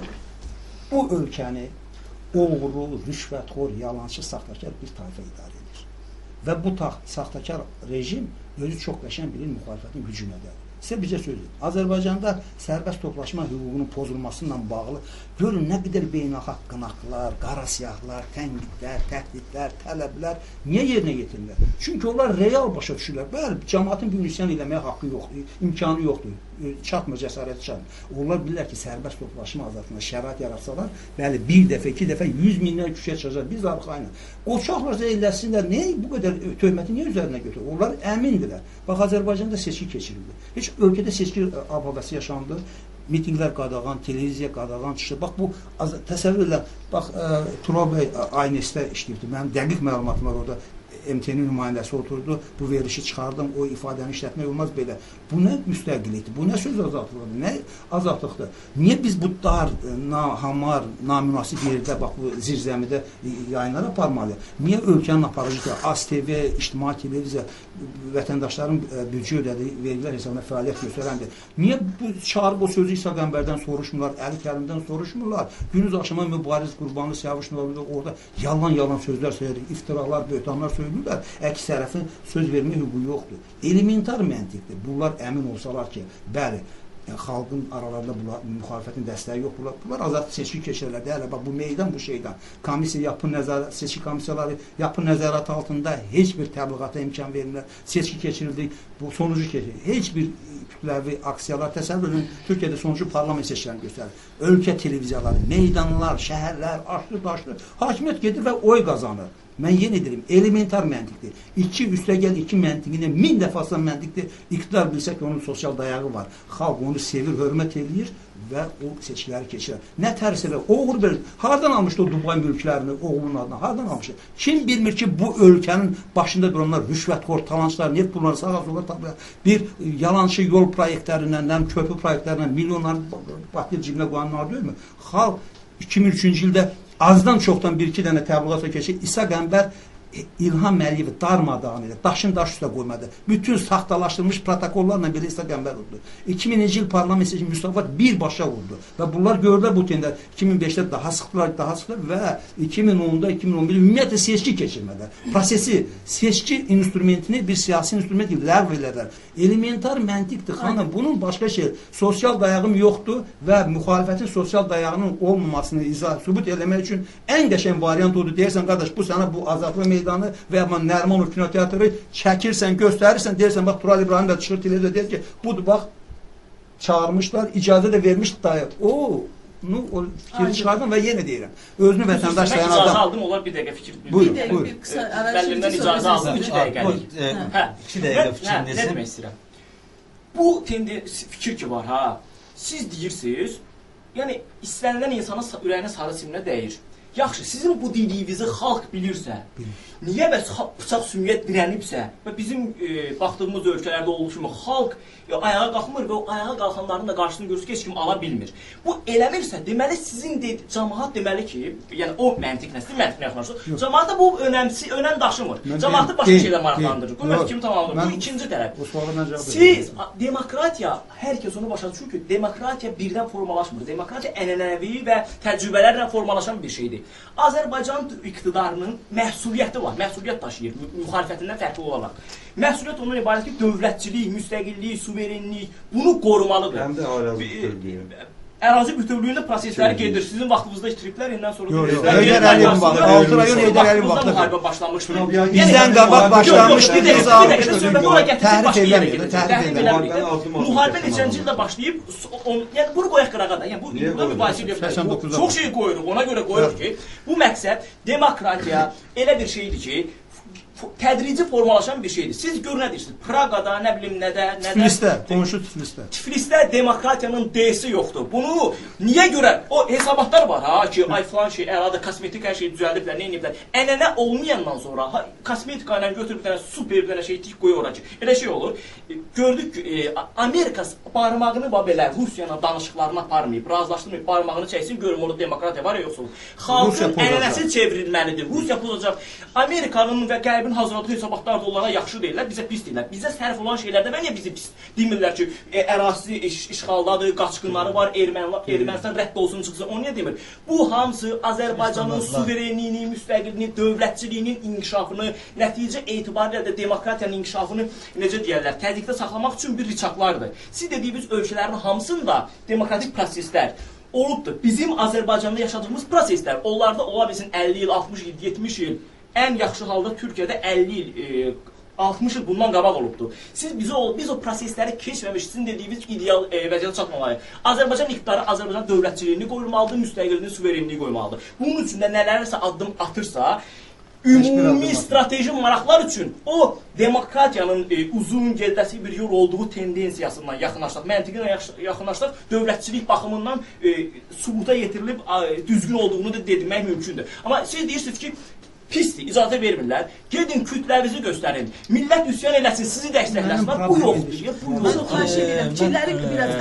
C: Bu ölkəni oğru, rüşvətxor, yalancı, saxtakar bir tayfa idarə edir. Və bu saxtakar rejim özü çox qəşəng bilir müxalifətin gücünədir. Sizə bizə söyləyim. Azərbaycanda sərbəst toplaşma hüququnun pozulması ilə bağlı görün nə qədər beynəlxalq qınaqlar, qara siyahlar, tənqidlər, təhdidlər, tələblər niyə yerinə yetirirlər? Çünki onlar real başa düşürlər. Bəli, cəmaətin bir üsyan eləməyə haqqı yoxdur, imkanı yoxdur. Çatmır, cəsarəti çatmır. Onlar bilirlər ki, sərbəst toplaşma azadlığına şərait yaratsalar, bəli, bir dəfə, iki dəfə 100 minlər küçəyə çıxacaq. Biz arxayınıq. Qoçaqlarsa eləsinlər, niyə bu qədər töhməti niyə üzərinə götürür? Onlar əmindirlər. Bax, Azərbaycanda seçki keçirildi. Heç ölkədə seçki ab-havası yaşandı. Mitinglər qadağan, televiziya qadağan çıxdı. Bax, bu təsəvvür elə, bax, Tural bəy ANS-də işləyirdi. Mənim dəqiq məlumatım var orada. MT-nin nümayəndəsi oturdu, bu verilişi çıxardım, o ifadəni işlətmək olmaz belə. Bu nə müstəqillikdir, bu nə söz azadlıqdır, nə azadlıqdır? Niyə biz bu dar, hamar, namünasib yerdə, bax bu zirzəmidə yayınlar aparmalıyıq? Niyə ölkənin aparıcı, ASTV, İctimai Televiziya, vətəndaşların büdcə ödədiyi vergilər hesabına fəaliyyət göstərəndir? Niyə bu çağırıb o sözü İsa Qəmbərdən soruşmurlar, Əli Kərimdən soruşmurlar? Günüz axşama mübariz qurbanlı Siyavuş orada yalan sözlər söylədik, iftiralar, böhtanlar söylədik. Əks tərəfin söz vermə hüququ yoxdur. Elementar məntiqdir. Bunlar əmin olsalar ki, bəli, xalqın aralarında müxalifətin dəstəyi yox. Bunlar azad seçki keçirlər. Hələ bax bu meydan bu şeydən. Komissiya yapı nəzarət, seçki komissiyaları yapı nəzarət altında heç bir təbliğata imkan vermirlər. Seçki keçirildi. Bu sonucu keçirildi. Heç bir kütləvi aksiyalar təsəvvür edin. Türkiyədə sonucu parlament seçkilərini göstərir. Ölkə televiziyaları, meydanlar, şəhərlər, açlı daşlı hakimiyyət gedir və oy qazanır. Mən yenə deyirəm, elementar məntiqdir. 2 üstəgəl 2 məntiqinə 1000 dəfə asılan məntiqdir. İqtidar bilsə ki, onun sosial dayağı var. Xalq onu sevir, hörmət edir və o seçkiləri keçirir. Nə tərsələ, oğul verir. Hardan almışdı o Dubay mülklərini oğlunun adına? Hardan almışdı? Kim bilmir ki, bu ölkənin başında duranlar, rüşvətxor, talançlar, neft pulları sağa sola tapılan bir yalançı yol proyektlərindən, köprü proyektlərindən milyonların batır cibinə qoyanlar deyilmi? Xalq 2003-cü ildə azdan çoxdan bir-iki dənə təbliğata keçir. İsa Qəmbər İlham Əliyevi darmadağın edir. Daşın daş üstə qoymadı. Bütün saxtalaşdırılmış protokollarla belə İsa Qəmbər vurdu. 2000-ci il parlament seçimi Müstəfa birbaşa vurdu. Və bunlar gördülər bu tender 2005-də daha sıxdılar və 2010-da, 2011-də ümumiyyətlə seçki keçirmədə. Prosesi, seçki instrumentini bir siyasi instrument ləğv edərlər. Elementar məntiqdir, xanım. Bunun başqa şey, sosial dayağım yoxdur və müxalifətin sosial dayağının olmamasını sübut eləmək üçün ən qəşəng variant odur. Deyirsən, qardaş, bu sənə bu azadlıq meydanı və ya Nərimanov kinoteatrı çəkirsən, göstərirsən, deyirsən, bax, Tural İbrahim də çıxır televiziyada, deyir ki, budur, bax, çağırmışlar, icazə də vermiş dayı. O fikri çıxardım və yenə deyirəm. Özünü vətəndaş sayan adam.
E: İcazə aldım, onlar bir dəqiqə fikir bildirir.
C: Buyurun.
A: Bir qısa
E: Müəllimdən icazə aldım, 2 dəqiqəlik.
B: 2 dəqiqə fikrin
E: Nə demək istəyirəm? Bu fikir ki var, siz deyirsiniz, yəni istənilən insana ürəyinə sarı simlə dəyir. Yaxşı, sizin bu dediyinizi xalq bilirsə, niyə bəs bıçaq sümüyə dirənibsə və bizim baxdığımız ölkələrdə olduğu kimi xalq ayağa qalxmır və o ayağa qalxanların da qarşısını görürsə ki, heç kim ala bilmir. Bu eləmirsə, deməli sizin cəmaət deməli ki, yəni o məntiqlə, sizin məntiqlə yaxınlaşır. Cəmaətdə bu önəm daşımır. Cəmaətdə başqa şeylər maraqlandırır. Qoymaq kimi tamamlanır. Bu ikinci tərəf. Siz demokratiya, hər kəs onu başa düşür ki, demokratiya birdən formalaşmır. Demokratiya ənənəvi və təcrübələrlə formalaşan bir şeydir. Azərbaycan iqtidarının məhsuliyyəti var, məhsuliyyət daşıyır, müxalifətindən fərqli olaraq. Məhsuliyyət ondan ibarət ki, dövlətçilik, müstəqillik, suverenlik, bunu qorumalıdır.
D: Həm də ərazi bütövlüyü.
E: Ərazi bütövlüyündə prosesləri gedir. Sizin vaxtınızda itiriblər, indən sonra...
C: Heydər Əliyev vaxtı, 6 rayon Heydər Əliyev vaxtı.
E: Müharibə başlanmışdır.
C: Bizdən qabaq başlanmışdır.
E: Təhrif eləmir. Müharibə neçənci ildə başlayıb, yəni bunu qoyaq qırağa da, yəni burada mübahisə edə çox şey qoyuruq, ona görə qoyuruq ki, bu məqsəd demokratiya elə bir şeydir ki, tədrici formalaşan bir şeydir. Siz gör nə deyirsiniz? Praqada, nə bilim, nədə...
C: Tiflisdə, qonşu Tiflisdə.
E: Tiflisdə demokratiyanın D-si yoxdur. Bunu niyə görə? O hesabatlar var ha ki, ay falan şey, əlada kosmetik hər şeyi düzəldiblər, nə ediblər. Ənənə olmayandan sonra kosmetika ilə götürüb bir dənə super bir dənə şey tik qoyur ora ki. Elə şey olur. Gördük ki, Amerika barmağını belə Rusiyanın danışıqlarına aparmayıb, razılaşdırmayıb, barmağını çəksin, görüm orada demokratiya var ya yoxsa olur. Xalqın ənənəsi çevrilməlidir. Rusiya pozacaq. Amerikanın və Qərbin hazırladığı hesabatlar da onlara yaxşı deyirlər, bizə pis deyirlər. Bizə sərf olan şeylərdə niyə bizi pis demirlər ki, ərazisi işğaldadır, qaçqınları var, Ermənistan rədd olsun çıxsın, onu niyə demir? Bu hamısı Azərbaycanın suverenliyini, müstəqilliyini, dövlətçiliyinin inkişafını, nəticə etibarilə də demokratiyanın inkişafını, necə deyərlər, təzyiqdə saxlamaq üçün bir riçaqlardır. Siz dediyiniz ölkələrin hamısında demokratik proseslər olubdur. Bizim Azərbaycanda yaşadığımız proseslər, onlarda ola bilsin 50 il, 60 il, 70 il, ən yaxşı halda Türkiyədə 50 il, 60 il bundan qabaq olubdur. Biz o prosesləri keçməmiş, sizin dediyiniz ideal vəziyyətə çatmamalıyıq. Azərbaycan iqtidarı Azərbaycan dövlətçiliyini qoymalıdır, müstəqilliyini, suverenliyi qoymalıdır. Bunun üçün də nələrsə addım atırsa, ümumi strateji maraqlar üçün o demokratiyanın uzun gedəsi bir yol olduğu tendensiyasından yaxınlaşdıq, məntiqinə yaxınlaşdıq, dövlətçilik baxımından sübuta yetirilib düzgün olduğunu da demək mümkündür. Amma siz deyirsiniz ki, pisdir, icazə vermirlər. Gedin kütləvizi göstərin. Millət üsyan eləsin, sizi dəstəkləsin. Bu yoxdur.
A: Mən xahiş edirəm, fikirləri biraz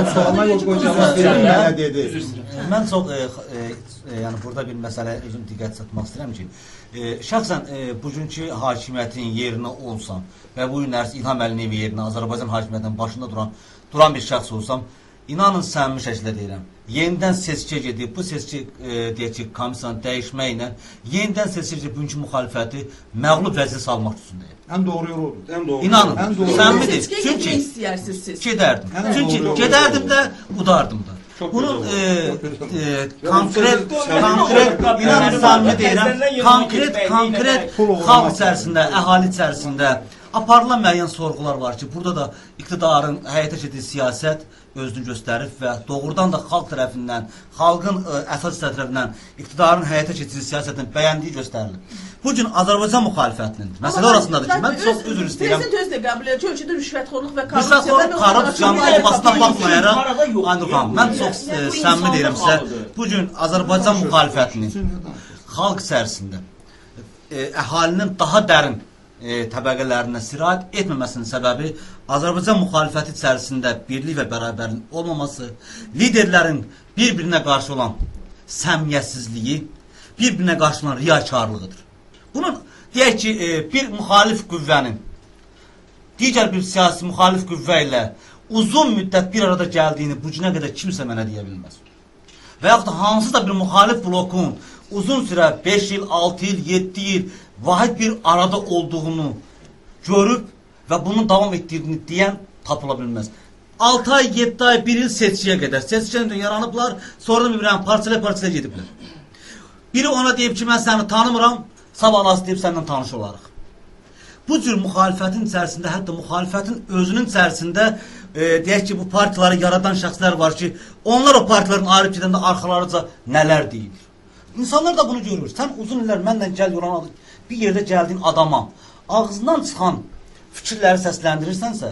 A: qısa
B: Mən çox, yəni burada bir məsələ özüm diqqət çatmaq istəyirəm ki, şəxsən bugünkü hakimiyyətin yerinə olsam və bu günlər İlham Əliyev yerinə Azərbaycan hakimiyyətinin başında duran bir şəxs olsam, İnanın səmimi şəkildə deyirəm, yenidən seçkiyə gedib, bu seçki deyək ki, komissiyanı dəyişməklə yenidən seçkiyə bugünkü müxalifəti məğlub vəziyyətə salmaq üçündəyim.
C: Ən doğru yol oldu.
D: Ən doğru.
B: İnanın, səmimidir.
A: Çünki istəyirsiniz siz.
B: Gedərdim. Çünki gedərdim də, udardım da. Bunun konkret, inanın səmimi deyirəm, konkret xalq içərisində, əhali içərisində aparılan müəyyən sorğular var ki, burada da iqtidarın həyata keçirdiyi siyasət özünü göstərib və doğrudan da xalq tərəfindən, xalqın əsas hissəsi tərəfindən iqtidarın həyata keçirdiyi siyasətin bəyəndiyi göstərilir. Bu gün Azərbaycan müxalifətinin məsələ orasındadır ki, mən çox üzr istəyirəm.
A: Prezident özü də qəbul edir ki, ölkədə rüşvətxorluq və
B: korrupsiyanın olmasına baxmayaraq, mən çox səmimi deyirəm sizə, bu gün Azərbaycan müxalifətinin xalq içərisində əhalinin daha dərin təbəqələrinə sirayət etməməsinin səbəbi Azərbaycan müxalifəti içərisində birlik və bərabərliyin olmaması, liderlərin bir-birinə qarşı olan səmiyyətsizliyi, bir-birinə qarşı olan riyakarlığıdır. Bunun, deyək ki, bir müxalif qüvvənin digər bir siyasi müxalif qüvvə ilə uzun müddət bir arada gəldiyini bu günə qədər kimsə mənə deyə bilməz. Və yaxud da hansı da bir müxalif blokun uzun sürə 5 il, 6 il, 7 il vahid bir arada olduğunu görüb və bunun davam etdiğini deyən tapıla bilməz. 6 ay, 7 ay, 1 il seçkiyə qədər. Seçkiyə yaranıblar, sonra da bir parçalı gediblər. Biri ona deyib ki, mən səni tanımıram, sabah alası deyib səndən tanış olarıq. Bu cür müxalifətin içərisində, hətta müxalifətin özünün içərisində deyək ki, bu partiyaları yaradan şəxslər var ki, onlar o partiyaların ayrı gedəndə arxalarıca nələr deyilir. İnsanlar da bunu görür. Sən uzun illər məndən gəl yoran bir yerdə gəldiyin adama ağzından çıxan fikirləri səsləndirirsənsə,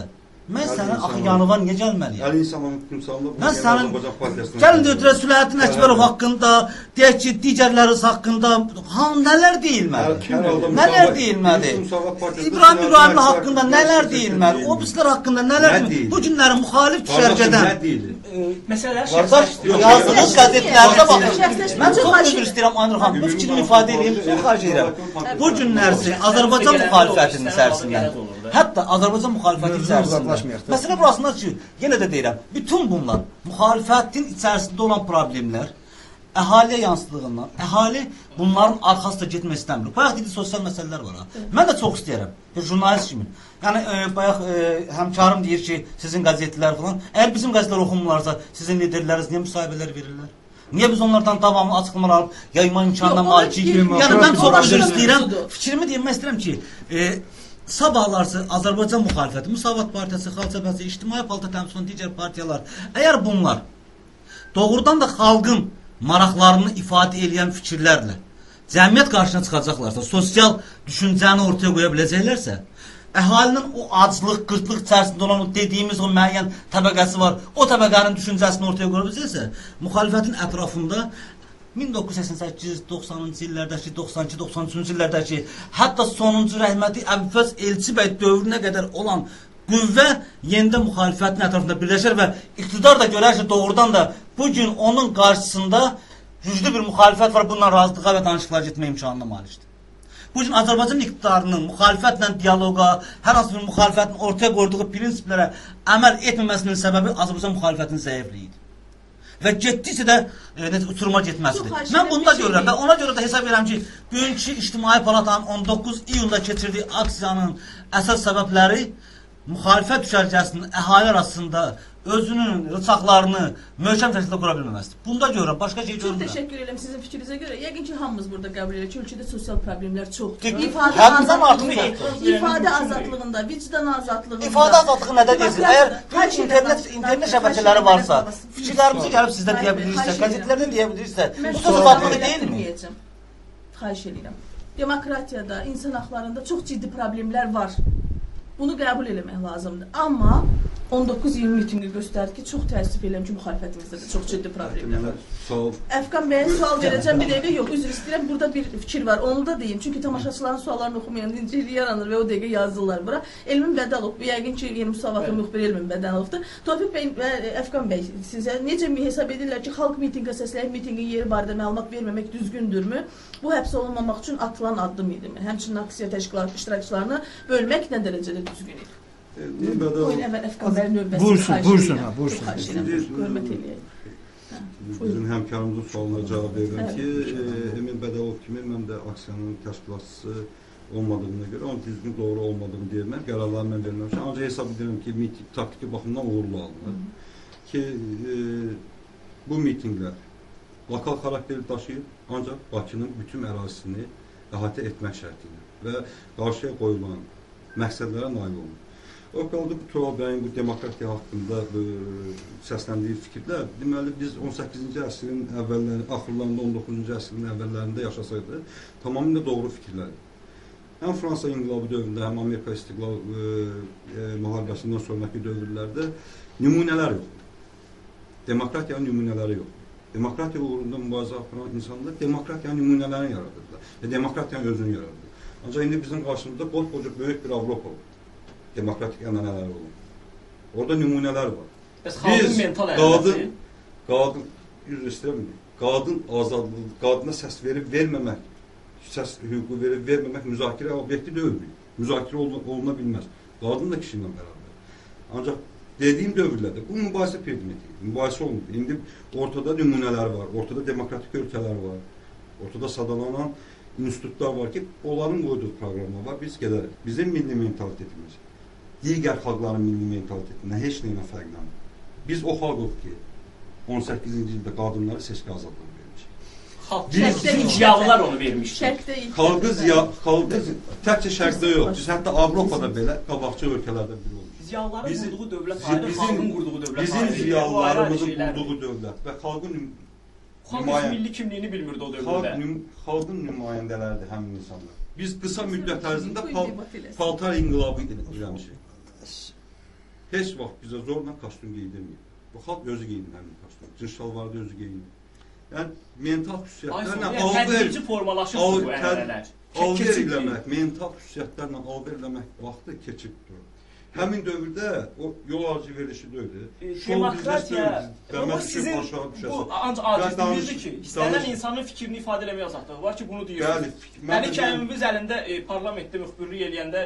B: Mən
D: Əli
B: sənin
D: İnsanov-
B: axı yanıva niyə gəlməliyəm?
D: Əli İnsanovun timsalında
B: Mən sənin
D: Azərbaycan partiyasının
B: gəlin deyir Süleyhattin Əkbərov haqqında, deyək ki, digərləriniz haqqında nələr deyilmədi? Nələr deyilmədi? İbrahim İbrahimli haqqında nələr deyilmədi? O bizlər haqqında nələr deyilmədi? Bu günləri müxalif düşərgədən
E: Məsələlər
B: qardaş yazdığınız qəzetlərdə baxın. Mən çox üzr istəyirəm Aynur xanım, bu fikrimi ifadə edeyim, çox xahiş edirəm. Bu günlərsi Azərbaycan müxalifətinin içərisində, hətta Azərbaycan müxalifəti içərisində. Məsələ burasında ki, yenə də deyirəm, bütün bunlar müxalifətin içərisində olan problemlər əhaliyə yansıdığından, əhali bunların arxasında getmək istəmir. Bayaq dedi, sosial məsələlər var. Mən də çox istəyirəm, bir jurnalist kimi. Yəni, bayaq həmkarım deyir ki, sizin qəzetlər falan, əgər bizim qəzetlər oxunmularsa, sizin liderləriniz niyə müsahibələr verirlər? Niyə biz onlardan davamlı açıqlamalar alıb, yayma imkanına malikik? Yəni, mən çox üzr istəyirəm, fikrimi deyilmək istəyirəm ki, sabahlarsa Azərbaycan müxalifəti, Müsavat Partiyası, Xalq Cəbhəsi, İctimai Palata təmsil olunan digər partiyalar, əgər bunlar doğrudan da xalqın maraqlarını ifadə edən fikirlərlə cəmiyyət qarşısına çıxacaqlarsa, sosial düşüncəni ortaya qoya biləcəklərsə, əhalinin o aclıq, qırtlıq içərisində olan o dediyimiz o müəyyən təbəqəsi var, o təbəqənin düşüncəsini ortaya qoya biləcəksə, müxalifətin ətrafında 1988, 90-cı illərdəki, 92, 93-cü illərdəki, hətta sonuncu rəhməti Əbülfəz Elçi bəy dövrünə qədər olan qüvvə yenidə müxalifətin ətrafında birləşər və iqtidar da görər ki, doğrudan da bugün onun qarşısında güclü bir müxalifət var, bununla razılığa və danışıqlara getmə imkanına malikdir. Bugün Azərbaycan iqtidarının müxalifətlə diyaloqa, hər hansı bir müxalifətin ortaya qoyduğu prinsiplərə əməl etməməsinin səbəbi Azərbaycan müxalifətinin zəifliyidir. Və getdikcə də uçuruma getməsidir. Mən bunu da görürəm və ona görə də hesab edirəm ki, bugünkü İctimai Palatanın 19 iyunda keçirdiyi aksiyanın əsas səbəbləri müxalifət düşərgəsinin əhali arasında özünün rıçaqlarını möhkəm şəkildə qura bilməməsidir. Bunda görürəm, başqa şey görürəm.
A: Çox təşəkkür edirəm sizin fikrinizə görə. Yəqin ki, hamımız burada qəbul edirik ki, ölkədə sosial problemlər çoxdur. İfadə azadlığında, vicdan azadlığında.
B: İfadə azadlığı nədə deyilsin? Əgər internet şəbəkələri varsa, fikirlərimizi gəlib sizdə deyə bilirsə, qəzetlərdə deyə bilirsə, bu söz azadlığı deyilmi?
A: Xahiş edirəm. Demokratiyada, insan haqlarında çox ciddi problemlər var. Bunu qəbul eləmək lazımdır. Amma 19-20 mitinqi göstərdi ki, çox təəssüf edirəm ki, müxalifətimizdə də çox ciddi problemlər var. Əfqan bəyə sual verəcəm, bir dəqiqə yox, üzr istəyirəm. Burada bir fikir var, onu da deyim. Çünki tamaşaçıların suallarını oxumayan dincəliyi yaranır və o dəqiqə yazırlar bura. Elmin Bədəlov, bu yəqin ki, yeni Müsavatın müxbiri Elmin Bədəlovdur. Tofiq bəy və Əfqan bəy sizə necə hesab edirlər ki, xalq mitinqə səsləyib mitinqin yeri barədə məlumat verməmək düzgündürmü? Bu həbs olunmamaq üçün atılan addım idimi? Həmçinin aksiya təşkilatı iştirakçılarını bölmək nə dərəcədə düzgün idi?
C: Buyursun.
A: Hörmət eləyək.
D: Bizim həmkarımızın sualına cavab verirəm ki, Emin Bədəlov kimi mən də aksiyanın təşkilatçısı olmadığına görə, onun düzgün doğru olmadığını deyirəm, qərarlarını mən verməmişəm. Ancaq hesab edirəm ki, miting taktiki baxımdan uğurlu alınır. Ki, bu mitinglər lokal xarakteri daşıyır, ancaq Bakının bütün ərazisini əhatə etmək şərtilə və qarşıya qoyulan məqsədlərə nail olunur. O qaldı bu Tural bəyin bu demokratiya haqqında səsləndiyi fikirlər. Deməli, biz 18-ci əsrin əvvəllərində, axırlarında 19-cu əsrin əvvəllərində yaşasaydı, tamamilə doğru fikirlər. Həm Fransa inqilabı dövründə, həm Amerika istiqlal müharibəsindən sonraki dövrlərdə nümunələr yoxdur. Demokratiyanın nümunələri yoxdur. Demokratiya uğrunda mübarizə aparan insanlar demokratiyanın nümunələrini yaradırlar və demokratiyanın özünü yaradırlar. Ancaq indi bizim qarşımızda qoca böyük bir Avropa var. Demokratik ənənələri olur. Orada nümunələr var.
E: Bəs xalqın mental ənənəsi?
D: Üzr istəyirəm, qadın azadlığı, qadına səs verib verməmək, səs hüququ verib verməmək müzakirə obyekti deyildir. Müzakirə oluna bilməz. Qadın da kişi ilə bərabər. Ancaq dediyim dövrlərdə bu mübahisə predmeti, mübahisə olmur. İndi ortada nümunələr var, ortada demokratik ölkələr var, ortada sadalanan institutlar var ki, onların qoyduğu proqramlar var, biz gedərik. Bizim milli mentalitetimiz digər xalqların milli mentalitetindən heç nəyinə fərqlənmir. Biz o xalqıq ki, 18-ci ildə qadınları seçki azadlığı vermişik.
E: Ziyalılar onu vermişdik.
D: Xalqı təkcə şərqdə yox, biz hətta Avropada belə qabaqçı ölkələrdə biri olmuşuz.
E: Ziyalıların qurduğu dövlət ayrı, xalqın qurduğu dövlət ayrı.
D: Bizim ziyalılarımızın qurduğu dövlət və xalqın
E: milli kimliyini bilmirdi o dövrdə.
D: Xalqın nümayəndələridir həmin insanlar. Biz qısa müddət ərzində paltar inqilabı eləmişik. heç vaxt bizə zorla kostyum giydirməyib. Bu xalq özü geyinir həmin kostyum. Cins şalvarda özü geyinir. Yəni mental xüsusiyyətlərlə
E: tədrici formalaşır bu ənənələr.
D: alver eləmək, mental xüsusiyyətlərlə alver eləmək vaxtı keçibdir. Həmin dövrdə o yol arzu verilişi deyildi.
E: Demokratiya, bu sizin, bu ancaq acizliğinizdir ki, istənilən insanın fikrini ifadə eləməyə azadlığı var ki, bunu deyirsiniz. Mənim kəlimimiz əlində parlamentdə müxbirlik eləyəndə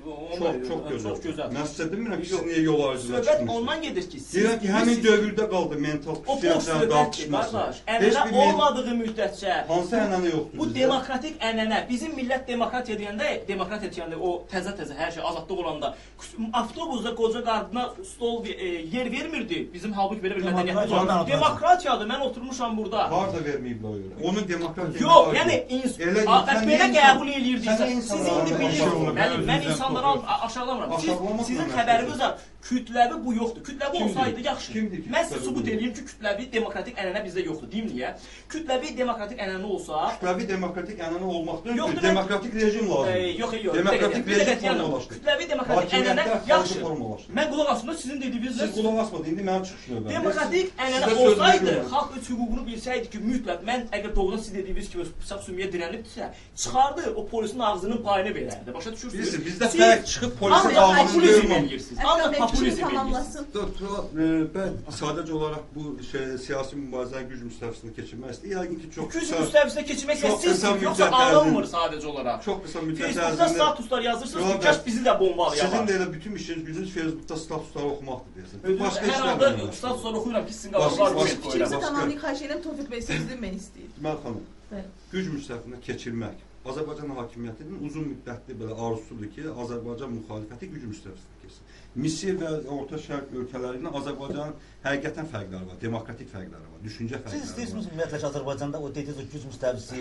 E: çox gözəl.
D: Mən sizə demirəm ki, siz niyə yol arzular
E: çıxmışsınız? Söhbət ondan gedir ki,
D: deyirəm ki, həmin dövrdə qaldı mental xüsusiyyətlərin tartışması.
E: Ənənə olmadığı müddətcə,
D: hansı ənənə yoxdur?
E: bu demokratik ənənə, bizim millət demokratiya deyəndə, o təzə hər şey azadlıq olanda, avtobusda qoca qadına stol yer vermirdi. Bizim halbuki belə bir mədəniyyətimiz var. Demokratiyadır. Mən oturmuşam burada.
D: Harda verməyiblər o yerə? Onun demokratiya.
E: Yox, yəni belə qəbul eləyirdiksə, siz indi bilirsiniz. Mən insanları aşağılamıram. Sizin xəbəriniz var. Kütləvi bu yoxdur. Kütləvi olsaydı yaxşı. Mən sizə sübut edeyim ki, kütləvi demokratik ənənə bizdə yoxdur. Deyim niyə? Kütləvi demokratik ənənə olsa,
D: kütləvi demokratik ənənə olmaqdan ötürü demokratik rejim lazımdır.
E: Yox.
D: Demokratik rejim formalaşır.
E: Kütləvi demokratik ənənə yaxşı.
D: Formalaşır.
E: Mən qulaq asmıram sizin dediyinizdə.
D: Siz qulaq asmadınız. İndi mənim çıxış növbəm.
E: Demokratik ənənə olsaydı, xalq öz hüququnu bilsəydi ki, mütləq mən əgər doğrudan siz dediyiniz kimi bıçaq sümüyə dirənibdirsə, çıxardı o polisin ağzının payını verərdi. Başa düşürsünüz?
D: Bizdə fərq çıxıb polisin ağzını
E: populizm eləyirsiniz.
A: Ancaq
E: Populizm
A: tamamlasın.
D: Ben sadece olarak bu siyasi mübarizənin güc müstəvisinə keçirmək istəyir. Yəqin ki, çox
E: güc müstəvisinə keçirmək istəyirsiniz, yoxsa alınmır sadece olarak.
D: Çox qısa müddət
E: Facebookda statuslar yazırsınız ki, kaş bizi də bombalayarlar.
D: Sizin də elə bütün işiniz gücünüz Facebookda statusları oxumaqdır deyəsən.
E: Hər halda statusları oxuyuram ki, sizin qabaqlar
A: fikrinizi tamamlayıb xahiş edirəm, Tofiq bəy sözünü mən istəyirəm.
D: Deməli xanım, güc müstəvisinə keçirmək Azərbaycan hakimiyyətinin uzun müddətli belə arzusudur ki, Azərbaycan müxalifəti güc müstəvisinə keçsin. Misir və Orta Şərq ölkələri ilə Azərbaycanın həqiqətən fərqləri var, demokratik fərqləri var, düşüncə fərqləri var.
B: Siz istəyirsiniz ümumiyyətlə ki, Azərbaycanda o dediyiniz güc müstəvisi,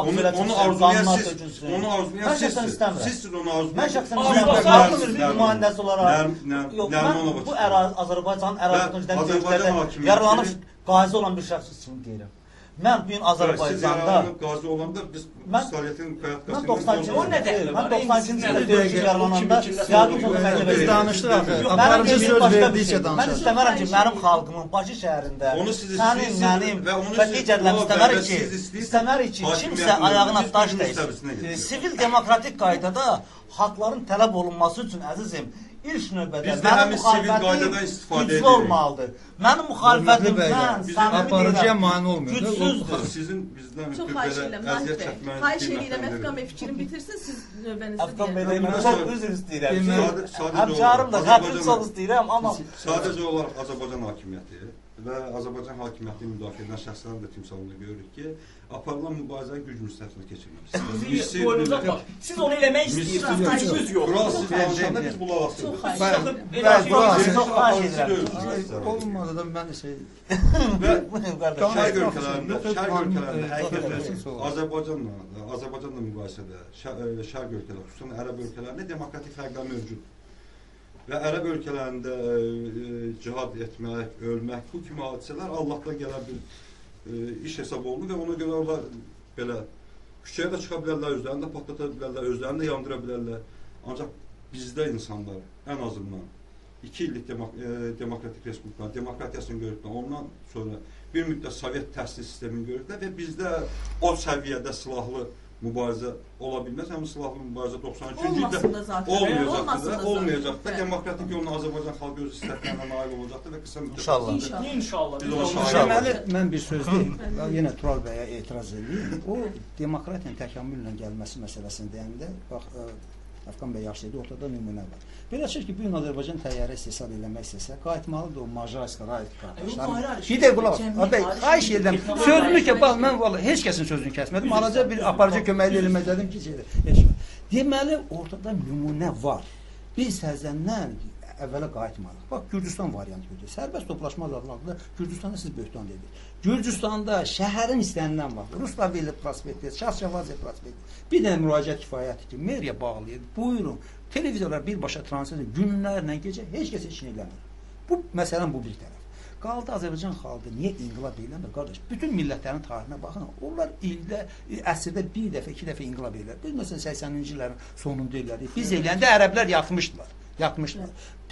D: onu arzulayan sizsiniz onu arzulayan.
B: Mən şəxsən nümayəndəsi olaraq bu Azərbaycanın ərazidən yaralanıb qazi olan bir şəxs kimi deyirəm. Mən bu gün Azərbaycanda
D: qazi olanda biz Sovyetin
B: mən 92-ci ildə döyüşü yaralananda
F: biz danışdıq axı. Aparıcı söz verdikcə danışdıq.
B: Mən istəmərəm ki, mənim xalqımın Bakı şəhərində sənin, mənim və digərlərimiz istəmərik ki, kimsə ayağına daş dəysin. Sivil demokratik qaydada haqların tələb olunması üçün əzizim, İlk növbədə mənim müxalifətim güclü olmalıdır. Mənim müxalifətimdən
F: aparıcıya mane olmuyor.
B: Gücsüzdür.
D: Sizin bizdən
A: çox xahiş edirəm, Mahir bəy. Xahiş edirəm, Əfqan bəy fikrini bitirsin, siz növbənizdə
B: Əfqan bəy, mən çox üzr istəyirəm. Həmkarım da, xətrim çox istəyirəm, amma
D: sadəcə olaraq Azərbaycan hakimiyyəti və Azərbaycan hakimiyyəti müdafiə edən şəxslərin də timsalını görürük ki, aparılan mübarizənin güc müstəvisinə keçirilmiş.
E: Siz onu eləmək istəyirsiniz, gücünüz yox.
D: Burası danışanda biz qulaq asırıq.
F: Olmadı da mən
D: şərq ölkələrində həqiqətən Azərbaycanla müqayisədə şərq ölkələr, xüsusən ərəb ölkələrində demokratik fərqlər mövcuddur. Və ərəb ölkələrində cihad etmək, ölmək, bu kimi hadisələr Allahdan gələn bir iş hesab olunur və ona görə onlar belə küçəyə də çıxa bilərlər, özlərini də patlata bilərlər, özlərini də yandıra bilərlər. Ancaq bizdə insanlar ən azından 2 illik demokratik respublikanın demokratiyasını görüblər, ondan sonra bir müddət Sovet təhsil sistemini görüblər və bizdə o səviyyədə silahlı mübarizə ola bilməz. Həmin silahlı mübarizə 93-cü ildə olmayacaqdır. Demokratik yolla Azərbaycan xalqı öz istəklərinə nail olacaqdır və qısa müddət.
E: İnşallah.
F: Deməli, mən bir söz deyim, yenə Tural bəyə etiraz edeyim. O, demokratiyanın təkamüllə gəlməsi məsələsini deyəndə, bax, Əfqan bəy yaxşı dedi, ortada nümunə var. Belə çıxır ki, bu gün Azərbaycan təyyarə istehsal eləmək istəsə, qayıtmalıdır o Macarska, Raif qardaşlar. Bir də qulaq, bəy, xahiş edirəm, sözümü ki, bax, mən vallahi heç kəsin sözünü kəsmədim, alaca bir aparıcı köməkli eləmək dedim ki, deməli, ortada nümunə var. Biz səzəndən əvvələ qayıtmalıyıq. Bax, Gürcüstan variantı götürək. Sərbəst toplaşma adında Gürcüstanda siz böhtan dedik. Gürcüstanda şəhərin istənilən var. Ruslaveli prospekti, Şahşavazi prospekti. Bir də müraciət kifayətdir ki, meriya bağlayır. Buyurun, televizorlar birbaşa transfer edir. Günlərlə gecə heç kəs heç nə eləmir. Bu, məsələn, bu bir tərəf. Qaldı Azərbaycan xalqı niyə inqilab eləmir? Qardaş, bütün millətlərin tarixinə baxın. Onlar ildə, əsrdə bir dəfə, 2 dəfə inqilab edirlər. Biz, məsələn, 80-ci illərin sonunda elədik. Biz eləyəndə ərəblər yatmışdılar.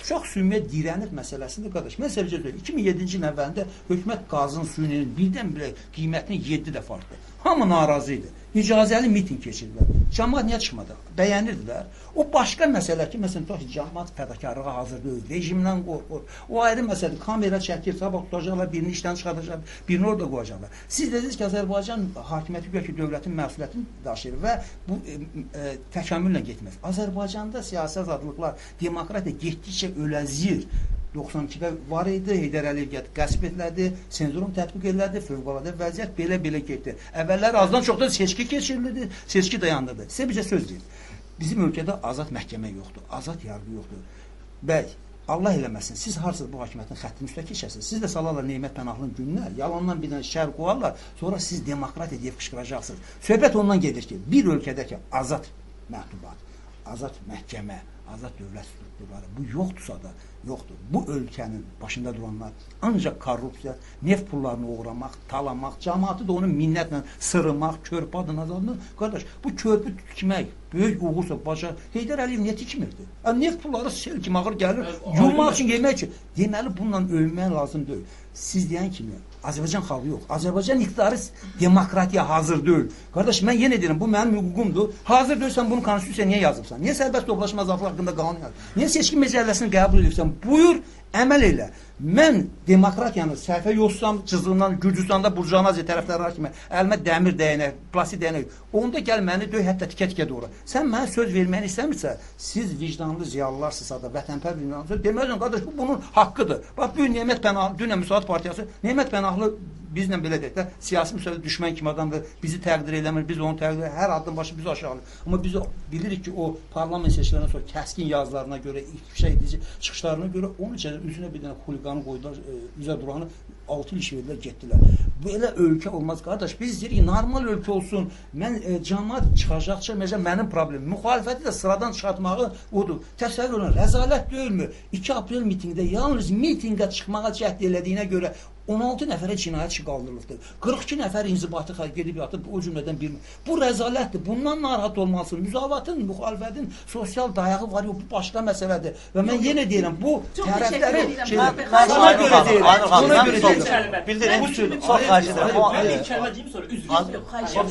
F: Uşaq sümüyə dirənib məsələsində qardaş. Mən sizə bir şey söyləyim. 2007-ci ilin əvvəlində hökumət qazın suyunun birdən-birə qiymətini 7 dəfə artdı. Hamı narazı idi. İcazəli miting keçirdilər. Cəmaət niyə çıxmadı? Bəyənirdilər. O başqa məsələ ki, məsələn, tutaq ki, cəmaət fədakarlığa hazır deyil, rejimdən qorxur. O ayrı məsələdir. Kamera çəkir, sabah tutacaqlar, birini işdən çıxardacaqlar, birini orada qoyacaqlar. Siz dediniz ki, Azərbaycan hakimiyyəti güya ki, dövlətin məsuliyyətini daşıyır və bu təkamüllə getməz. Azərbaycanda siyasi azadlıqlar, demokratiya getdikcə öləzir. 92-də var idi, Heydər Əliyev qəsb edilədi, senzurun tətbiq edilədi, fövqəladə vəziyyət belə getdi. Əvvəllər azdan çoxda seçki keçirildi, seçki dayandırdı. Sizə bir şey söz deyim. Bizim ölkədə azad məhkəmə yoxdur, azad yargı yoxdur. Bəy, Allah eləməsin, siz harsınız bu hakimiyyətin xəttini üstə keçərsiniz. Siz də salarlar Neymət Pənahlı'nın gününə, yalandan bir dənə şər qoyarlar, sonra siz demokratiya deyib qışqıracaqsınız. Söhbət ondan gedir ki, bir ölkədəki azad məhdubat, azad məhkəmə, azad dövlət strukturları, bu yoxdursa da yoxdur. Bu ölkənin başında duranlar ancaq korrupsiya, neft pullarını uğramaq, talamaq, cəmaatı da onu minnətlə sırımaq, körpü adına azadlıq. Qardaş, bu körpü tikmək böyük uğursa başa Heydər Əliyev niyə tikmirdi? Neft pulları sel kimi ağır gəlir, yummaq üçün, yemək üçün. Deməli, bununla övmək lazım deyil. Siz deyən kimi, Azərbaycan xalqı yox. Azərbaycan iqtidarı demokratiya hazır deyil. Qardaş, mən yenə deyirəm, bu mənim hüququmdur. Hazır deyilsən, bunu konstitusiyaya niyə yazıbsan? Niyə sərbəst toplaşma azadlığı haqqında qanun yazıbsan? Niyə seçki məcəlləsini qəbul edirsən? Buyur, əməl elə. Mən demokratiyanı səhvə yoxsam, cızığından, Gürcüstanda burjuaziya tərəfdarları kimi əlimə dəmir dəyənək, plastik dəyənək, onda gəl məni döy, hətta tikə-tikə doğru. Sən mənə söz verməni istəmirsə, siz vicdanlı ziyalılılarsınızsa da, vətənpər vicdanlısınızsa, deməlisən, qardaş, bu bunun haqqıdır. Bax, bu Neymət Pənahlı, dünən Müsaad Partiyası, Neymət Pənahlı bizlə belə deyək də, siyasi müstəvidə düşmən kimi adamdır, bizi təqdir eləmir, biz onu təqdir eləmir, hər addım başı bizi aşağılır. Amma biz bilirik ki, o parlament seçkilərindən sonra kəskin yazılarına görə, ifşa edici çıxışlarına görə, onun üçün üzünə bir dənə xuliqanı qoydular, üzə duranı 6 il iş verdilər, getdilər. Belə ölkə olmaz, qardaş. Biz deyirik, normal ölkə olsun. Mən cəmaət çıxacaqça, məsələn, mənim problemim. Müxalifəti də sıradan çıxartmağı odur. Təsəvvür olun, rəzalət deyilmi? 2 aprel mitingdə yalnız mitingə çıxmağa cəhd elədiyinə görə 16 nəfərə cinayət işi qaldırılıbdır. 42 nəfər inzibatı gedib yatıb, o cümlədən bir. Bu rəzalətdir. Bundan narahat olmalısın. Müzavatın, müxalifətin sosial dayağı var, bu başqa məsələdir. Və mən yenə deyirəm, bu tərəfləri buna görə deyirəm. Buna görə deyirəm.
B: Bildirin, çox xahiş edirəm.
E: Mən bir kəlmə deyim, sonra üzr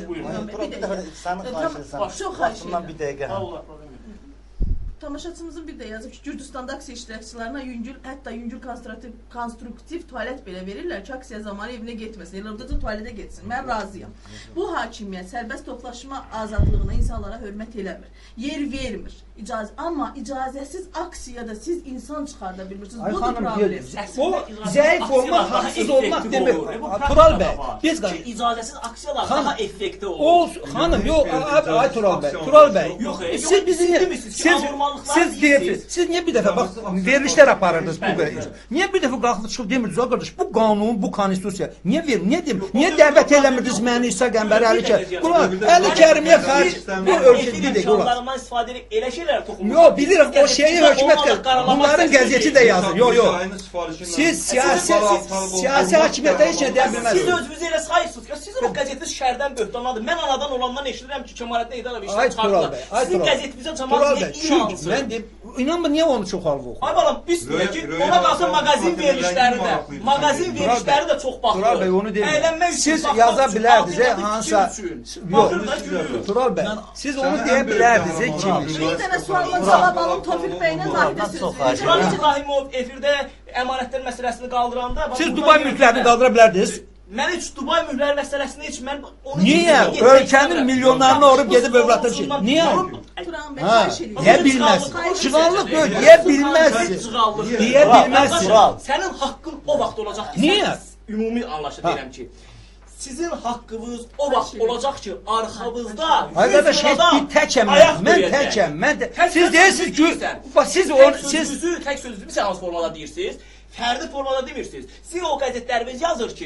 B: Vaxtından bir dəqiqə.
A: Tamaşaçımızın bir də yazıb ki, Gürcüstanda aksiya iştirakçılarına hətta yüngül konstruktiv tualet belə verirlər ki, aksiya zamanı evinə getməsin, elə orada da tualetə getsin. Mən razıyam. Bu hakimiyyət sərbəst toplaşma azadlığına insanlara hörmət eləmir, yer vermir. Amma icazəsiz aksiyada siz insan çıxarda bilmirsiniz. Bu da problem.
F: O zəif olmaq, haqsız olmaq demir. Tural bəy, biz
E: ki, icazəsiz aksiyalar daha effektiv olur.
F: Xanım, yox, ay Tural bəy, Tural bəy. Siz deyirsiniz, siz niyə bir dəfə, bax, verilişlər aparırdınız bu qədər. Niyə bir dəfə qalxıb çıxıb demirdiniz, o qardaş, bu qanun, bu konstitusiya, niyə verin, niyə demir, niyə dəvət eləmirdiniz məni İsa Qəmbər, Əli Kərimiyə xaric, bu ölkədə deyil, yox, bilirəm, o şeyi hökumət qəzeti, bunların qəzeti də yazır, yox. Siz siyasi hakimiyyətə heç nə deyə bilməzsiniz.
E: Siz özünüzü elə sayırsınız ki, sizin o qəzetiniz şərdən böhtanladır. Mən anadan olandan eşidirəm ki, Kemalettin Heydərov işdən çıxardılar. Sizin qəzetinizə cəmaət niyə inansın?
F: Mən deyim, inanmır, niyə onu çoxalıq oxuyur?
E: Ay balam, biz deyək ki, ona qalsa mağazin verilişləri də çox baxılır.
F: Tural bəy, onu deyim. Siz yaza bilərdiniz, hansısa... Yox, Tural bəy, siz onu deyə bilərdiniz, kim?
A: Sualın cavab alın Tofiq bəylə Nahidə sözü.
E: Rahim İbrahimov efirdə əmanətlər məsələsini qaldıranda...
F: Siz Dubay mülklərini qaldıra bilərdiniz?
E: Mən heç Dubay mülkləri məsələsini heç mən...
F: Niyə? Ölkənin milyonlarını orub gedib övlatlar şey. Niyə?
A: Turan bəy, xahiş edin.
F: Deyə bilməzsiniz. Çıxanlıq deyil, deyə bilməzsiniz. Deyə bilməzsiniz.
E: Sənin haqqın o vaxt olacaq ki...
F: Niyə?
E: Ümumi anlaşılır deyirəm ki... Sizin haqqınız o vaxt olacaq ki, arxavızda...
F: Ay qardaş, təkəm mən təkəm. Siz deyirsiniz ki, siz
E: tək sözünüzü bir hansı formada deyirsiniz, fərdi formada demirsiniz. Sizin o qəzetləriniz yazır ki,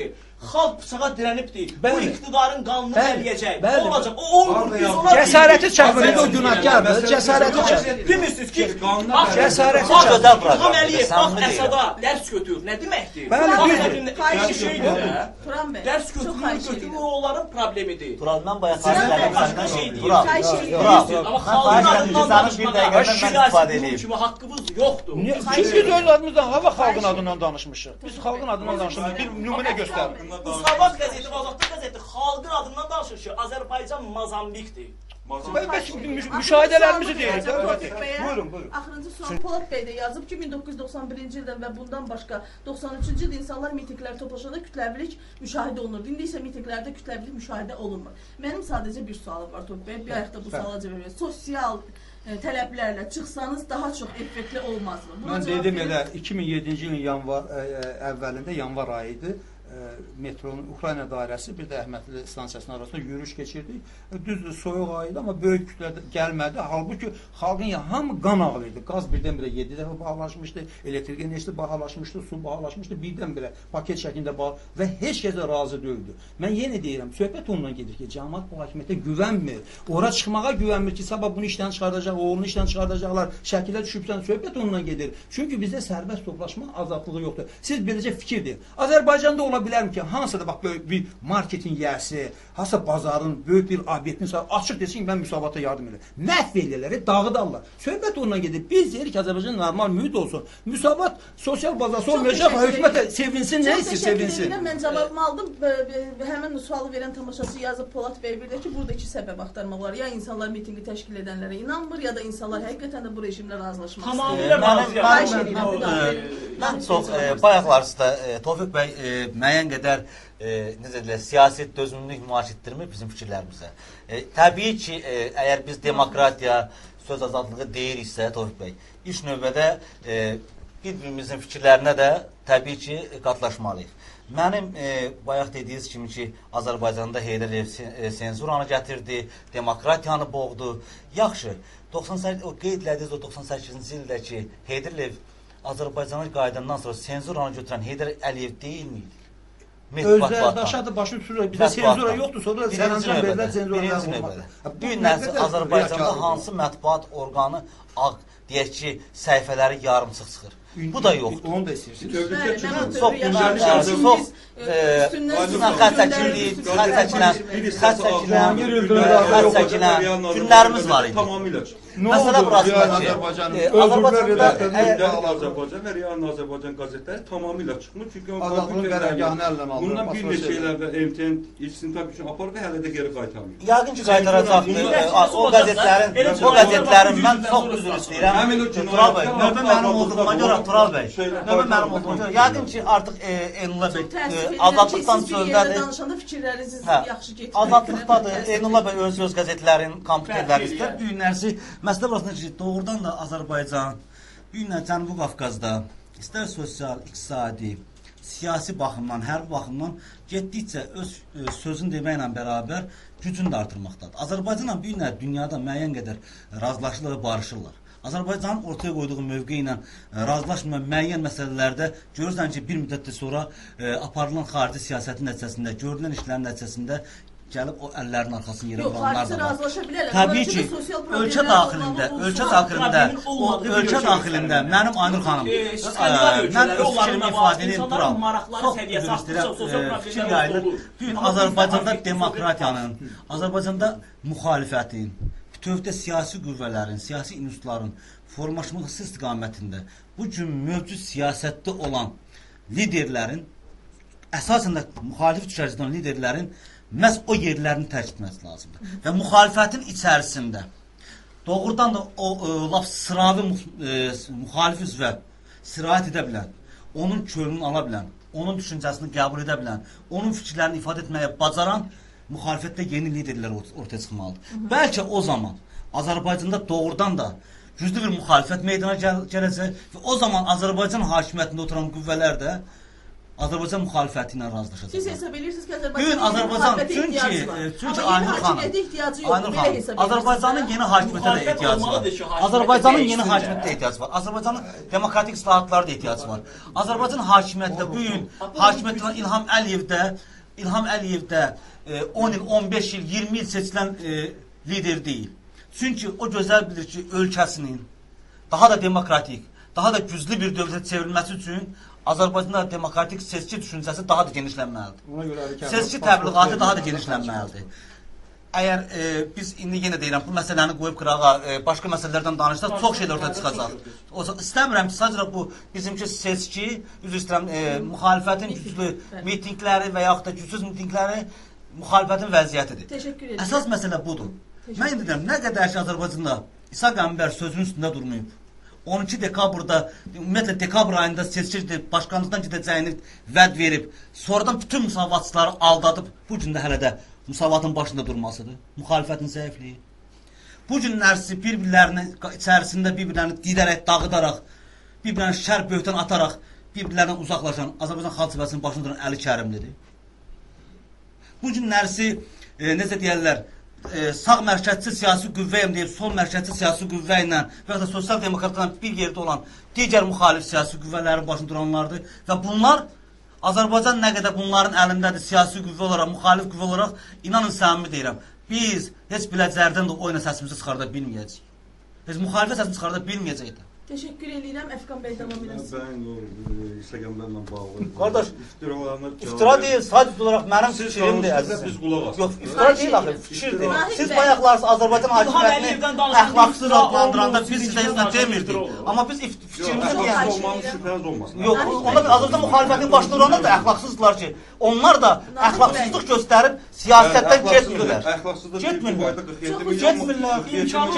E: xalq bıçağa dirənibdir. Bu
F: Bəli.
E: iqtidarın qanunu
F: Bəli,
E: əliyəcək.
F: bəli.
E: Nə olacaq? O olmur, biz ona...
F: Cəsarəti çəkmir, o günahkardır, cəsarəti çəkmir.
E: Demirsiniz ki,
F: Cəsarəti
E: bax,
B: gözəl proqram.
E: İlham Əliyev, bax,
B: Səmimi deyirəm.
E: Əsəda dərs götür. Nə deməkdir?
F: Bəli,
E: Bax,
F: düzdür.
E: bir şeydir də.
A: Turan bəy,
E: Dərs
A: çox xahiş
E: götürür,
A: edirəm.
E: o onların problemidir.
B: Tural, mən bayaq
E: Sizin
B: xahiş edirəm
E: başqa
B: səndən.
E: şey deyil.
B: Tural,
A: Xahiş edirəm.
B: Tural,
E: Amma
B: mən
E: xalqın
B: xahiş edirəm ki,
E: adından
B: sənin bir dəqiqədən mən istifadə
E: siyasi
B: edeyim.
E: kimi haqqımız yoxdur.
F: Çünki biz öz adımızdan, hava xalqın adından danışmışıq. Biz xalqın adından danışmışıq, bir nümunə göstərin.
E: Müsavat qəzeti, Azadlıq qəzeti xalqın adından danışır ki, Azərbaycan Mazambikdir.
F: Bəs müşahidələrimizi deyirik. Buyurun, buyurun.
A: Axırıncı sual Polad bəy də yazıb ki, 1991-ci ildən və bundan başqa 93-cü ildə insanlar mitinqlər toplaşanda kütləvilik müşahidə olunurdu. İndi isə mitinqlərdə kütləvilik müşahidə olunmur. Mənim sadəcə bir sualım var Tofiq bəy. Bir ayaqda bu suala cavab verin. Sosial tələblərlə çıxsanız daha çox effektli olmazmı?
F: Mən dedim elə 2007-ci ilin yanvar əvvəlində, yanvar ayı idi. Metronun Ukrayna dairəsi bir də Əhmədli stansiyasının arasında yürüyüş keçirdik. Düzdür, soyuq ayıydı, amma böyük kütlə gəlmədi. Halbuki xalqın hamı qan ağlayırdı. Qaz birdən-birə 7 dəfə bahalaşmışdı, elektrik enerjisi bahalaşmışdı, su bahalaşmışdı, birdən-birə paket şəklində və heç kəs də razı deyildi. Mən yenə deyirəm, söhbət ondan gedir ki, cəmaət bu hakimiyyətə güvənmir. Ora çıxmağa güvənmir ki, sabah bunu işdən çıxardacaq, oğlunu işdən çıxardacaqlar, şəkilə düşübsən, söhbət ondan gedir. Çünki bizdə sərbəst toplaşma azadlığı yoxdur. Siz beləcə fikirdir. Azərbaycanda ola bilərmi ki, hansısa da bax böyük bir marketin yiyəsi, hansısa bazarın böyük bir obyektin açıq desin ki, mən müsabata yardım edirəm. Məhv edirlər, dağıdarlar. Söhbət ondan gedir. Biz deyirik ki, Azərbaycan normal mühit olsun. Müsabat sosial bazası olmayacaq, hökumət sevinsin, nə isə sevinsin.
A: Mən cavabımı aldım. Həmin sualı verən tamaşaçı yazıb Polad bəy bir də ki, burada iki səbəb axtarmaq olar. Ya insanlar mitinqi təşkil edənlərə inanmır, ya da insanlar həqiqətən də bu rejimlə razılaşmaq istəyir.
B: Mən çox bayaqlarsa Tofiq bəy müəyyən qədər necə deyirlər, siyasi dözümlülük nümayiş etdirmir bizim fikirlərimizə. Təbii ki, əgər biz demokratiya, söz azadlığı deyiriksə, Tofiq bəy, ilk növbədə bir-birimizin fikirlərinə də təbii ki, qatlaşmalıyıq. Mənim bayaq dediyiniz kimi ki, Azərbaycanda Heydər Əliyev senzuranı gətirdi, demokratiyanı boğdu. Yaxşı, qeyd elədiniz o 98-ci ildə ki, Heydər Əliyev Azərbaycana qayıdandan sonra senzuranı götürən Heydər Əliyev deyilmiydi?
F: Özləri daşadı, başını tuturlar. Bizdə senzura yoxdur, sonra sərəncam verirlər, senzura olmaz.
B: Bu günlərsə Azərbaycanda hansı mətbuat orqanı ağ, deyək ki, səhifələri yarımçıq çıxır? Bu da yoxdur.
F: Onu da istəyirsiniz.
B: Çox günlərimiz var idi. Məsələ burasında ki,
D: Azərbaycan və Real Azərbaycan qəzetləri tamamilə çıxmır. Çünki
F: Azadlığın qərargahını əldən aldı.
D: Bundan bir neçə illərdə MTN ilçisini tabii ki, aparır və hələ də geri qaytarmır.
B: Yəqin ki, qaytaracaqdır. O qəzetlərin mən çox üzr istəyirəm. Tural bəy, növbə mənim olduğuma görə, Tural bəy, növbə mənim olduğuma görə, yəqin ki, artıq Elnullah bəy azadlıqdan sözdədir.
A: Danışanda fikirləriniz yaxşı getmir.
B: Azadlıqdadır. Elnullah bəy öz qəzetlərin, kompüterləri istər. Bu günlərsi məsələ burasında ki, doğrudan da Azərbaycan, bu günlər Cənubi Qafqazda istər sosial, iqtisadi, siyasi baxımdan, hərbi baxımdan getdikcə öz sözünü deməklə bərabər gücünü də artırmaqdadır. Azərbaycanla bu günlər dünyada müəyyən qədər razılaşırlar və barışırlar. Azərbaycanın ortaya qoyduğu mövqe ilə razılaşmayan müəyyən məsələlərdə görürsən ki, bir müddətdə sonra aparılan xarici siyasətin nəticəsində, görülən işlərin nəticəsində gəlib o əllərin arxasını yerə vuranlar da var. Təbii ki, ölkə daxilində mənim Aynur xanım, mən öz fikrimi ifadə edeyim, Tural, çox üzr istəyirəm, fikir yayılır. Bugün Azərbaycanda demokratiyanın, Azərbaycanda müxalifətin, bütövdə siyasi qüvvələrin, siyasi institutların formalaşması istiqamətində bu gün mövcud siyasətdə olan liderlərin, əsasən də müxalif düşərcədə olan liderlərin məhz o yerlərini tərk etməsi lazımdır. Və müxalifətin içərisində doğrudan da o laf sıravi müxalif üzvə sirayət edə bilən, onun könlünü ala bilən, onun düşüncəsini qəbul edə bilən, onun fikirlərini ifadə etməyə bacaran müxalifətdə yeni liderlər ortaya çıxmalıdır. Bəlkə o zaman Azərbaycanda doğrudan da güclü bir müxalifət meydana gələcək və o zaman Azərbaycan hakimiyyətində oturan qüvvələr də Azərbaycan müxalifəti ilə razılaşacaq.
A: Siz hesab edirsiniz ki,
B: Bugün Azərbaycan çünki Aynur xanım, Azərbaycanın yeni hakimiyyətə də ehtiyacı var. Azərbaycanın yeni hakimiyyətə də ehtiyacı var. Azərbaycanın demokratik islahatlara da ehtiyacı var. Azərbaycan hakimiyyətində bu gün hakimiyyətdə İlham Əliyev də 10 il, 15 il, 20 il seçilən lider deyil. Çünki o gözəl bilir ki, ölkəsinin daha da demokratik, daha da güclü bir dövlətə çevrilməsi üçün Azərbaycanda demokratik seçki düşüncəsi daha da genişlənməlidir. Seçki təbliğatı daha da genişlənməlidir. Əgər biz indi yenə deyirəm, bu məsələni qoyub qırağa, başqa məsələlərdən danışsaq, çox şeylər ortaya çıxacaq. İstəmirəm ki, sadəcə bu bizimki seçki, üzr istəyirəm, müxalifətin güclü mitingləri və yaxud da gücsüz mitingləri müxalifətin vəziyyətidir.
A: Təşəkkür edirəm.
B: Əsas məsələ budur. Mən indi deyirəm, nə qədər ki, Azərbaycanda İsa Qəmbər sözünün üstündə durmayıb, 12 dekabrda, ümumiyyətlə dekabr ayında seçkidir, başkanlıqdan gedəcəyini vəd verib, sonradan bütün müsavatçıları aldadıb, bu gün də hələ də müsavatın başında durmasıdır. Müxalifətin zəifliyi. Bu günlərsi bir-birlərinin içərisində bir-birlərini didərək, dağıdaraq, bir-birlərini şər böhtən ataraq, bir-birlərindən uzaqlaşan Azərbaycan Xalq Cəbhəsinin başında duran Əli Kərimlidir. Bu günlərsi, necə deyərlər, sağ mərkəzçi siyasi qüvvəyəm deyib, sol mərkəzçi siyasi qüvvə ilə və ya da sosial demokratlarla bir yerdə olan digər müxalif siyasi qüvvələrin başında duranlardır. Və bunlar, Azərbaycan nə qədər bunların əlindədir siyasi qüvvə olaraq, müxalif qüvvə olaraq, inanın səmimi deyirəm, biz heç biləcərdən də oyuna səsimizi çıxarda bilməyəcəyik. Biz müxalifə səsini çıxarda bilməyəcəyik də.
A: Teşekkür ederim. Efkan Bey devam ediniz.
D: Ben o İsa Qəmbərlə bağlı.
B: Qardaş, iftira deyil, sadəcə olaraq mənim fikrimdir əzizim.
D: Biz qulaq asırıq.
B: Yox, iftira deyil axı, fikirdir. Siz bayaqlar Azərbaycan hakimiyyətini əxlaqsız adlandıranda biz sizə heç nə demirdik. Amma biz fikrimizi deyək.
D: Şübhəniz olmasın.
B: Yox, onda Azərbaycan müxalifətinin başında duranlar da əxlaqsızdılar ki, onlar da əxlaqsızlıq göstərib siyasətdən getmirlər. Getmirlər.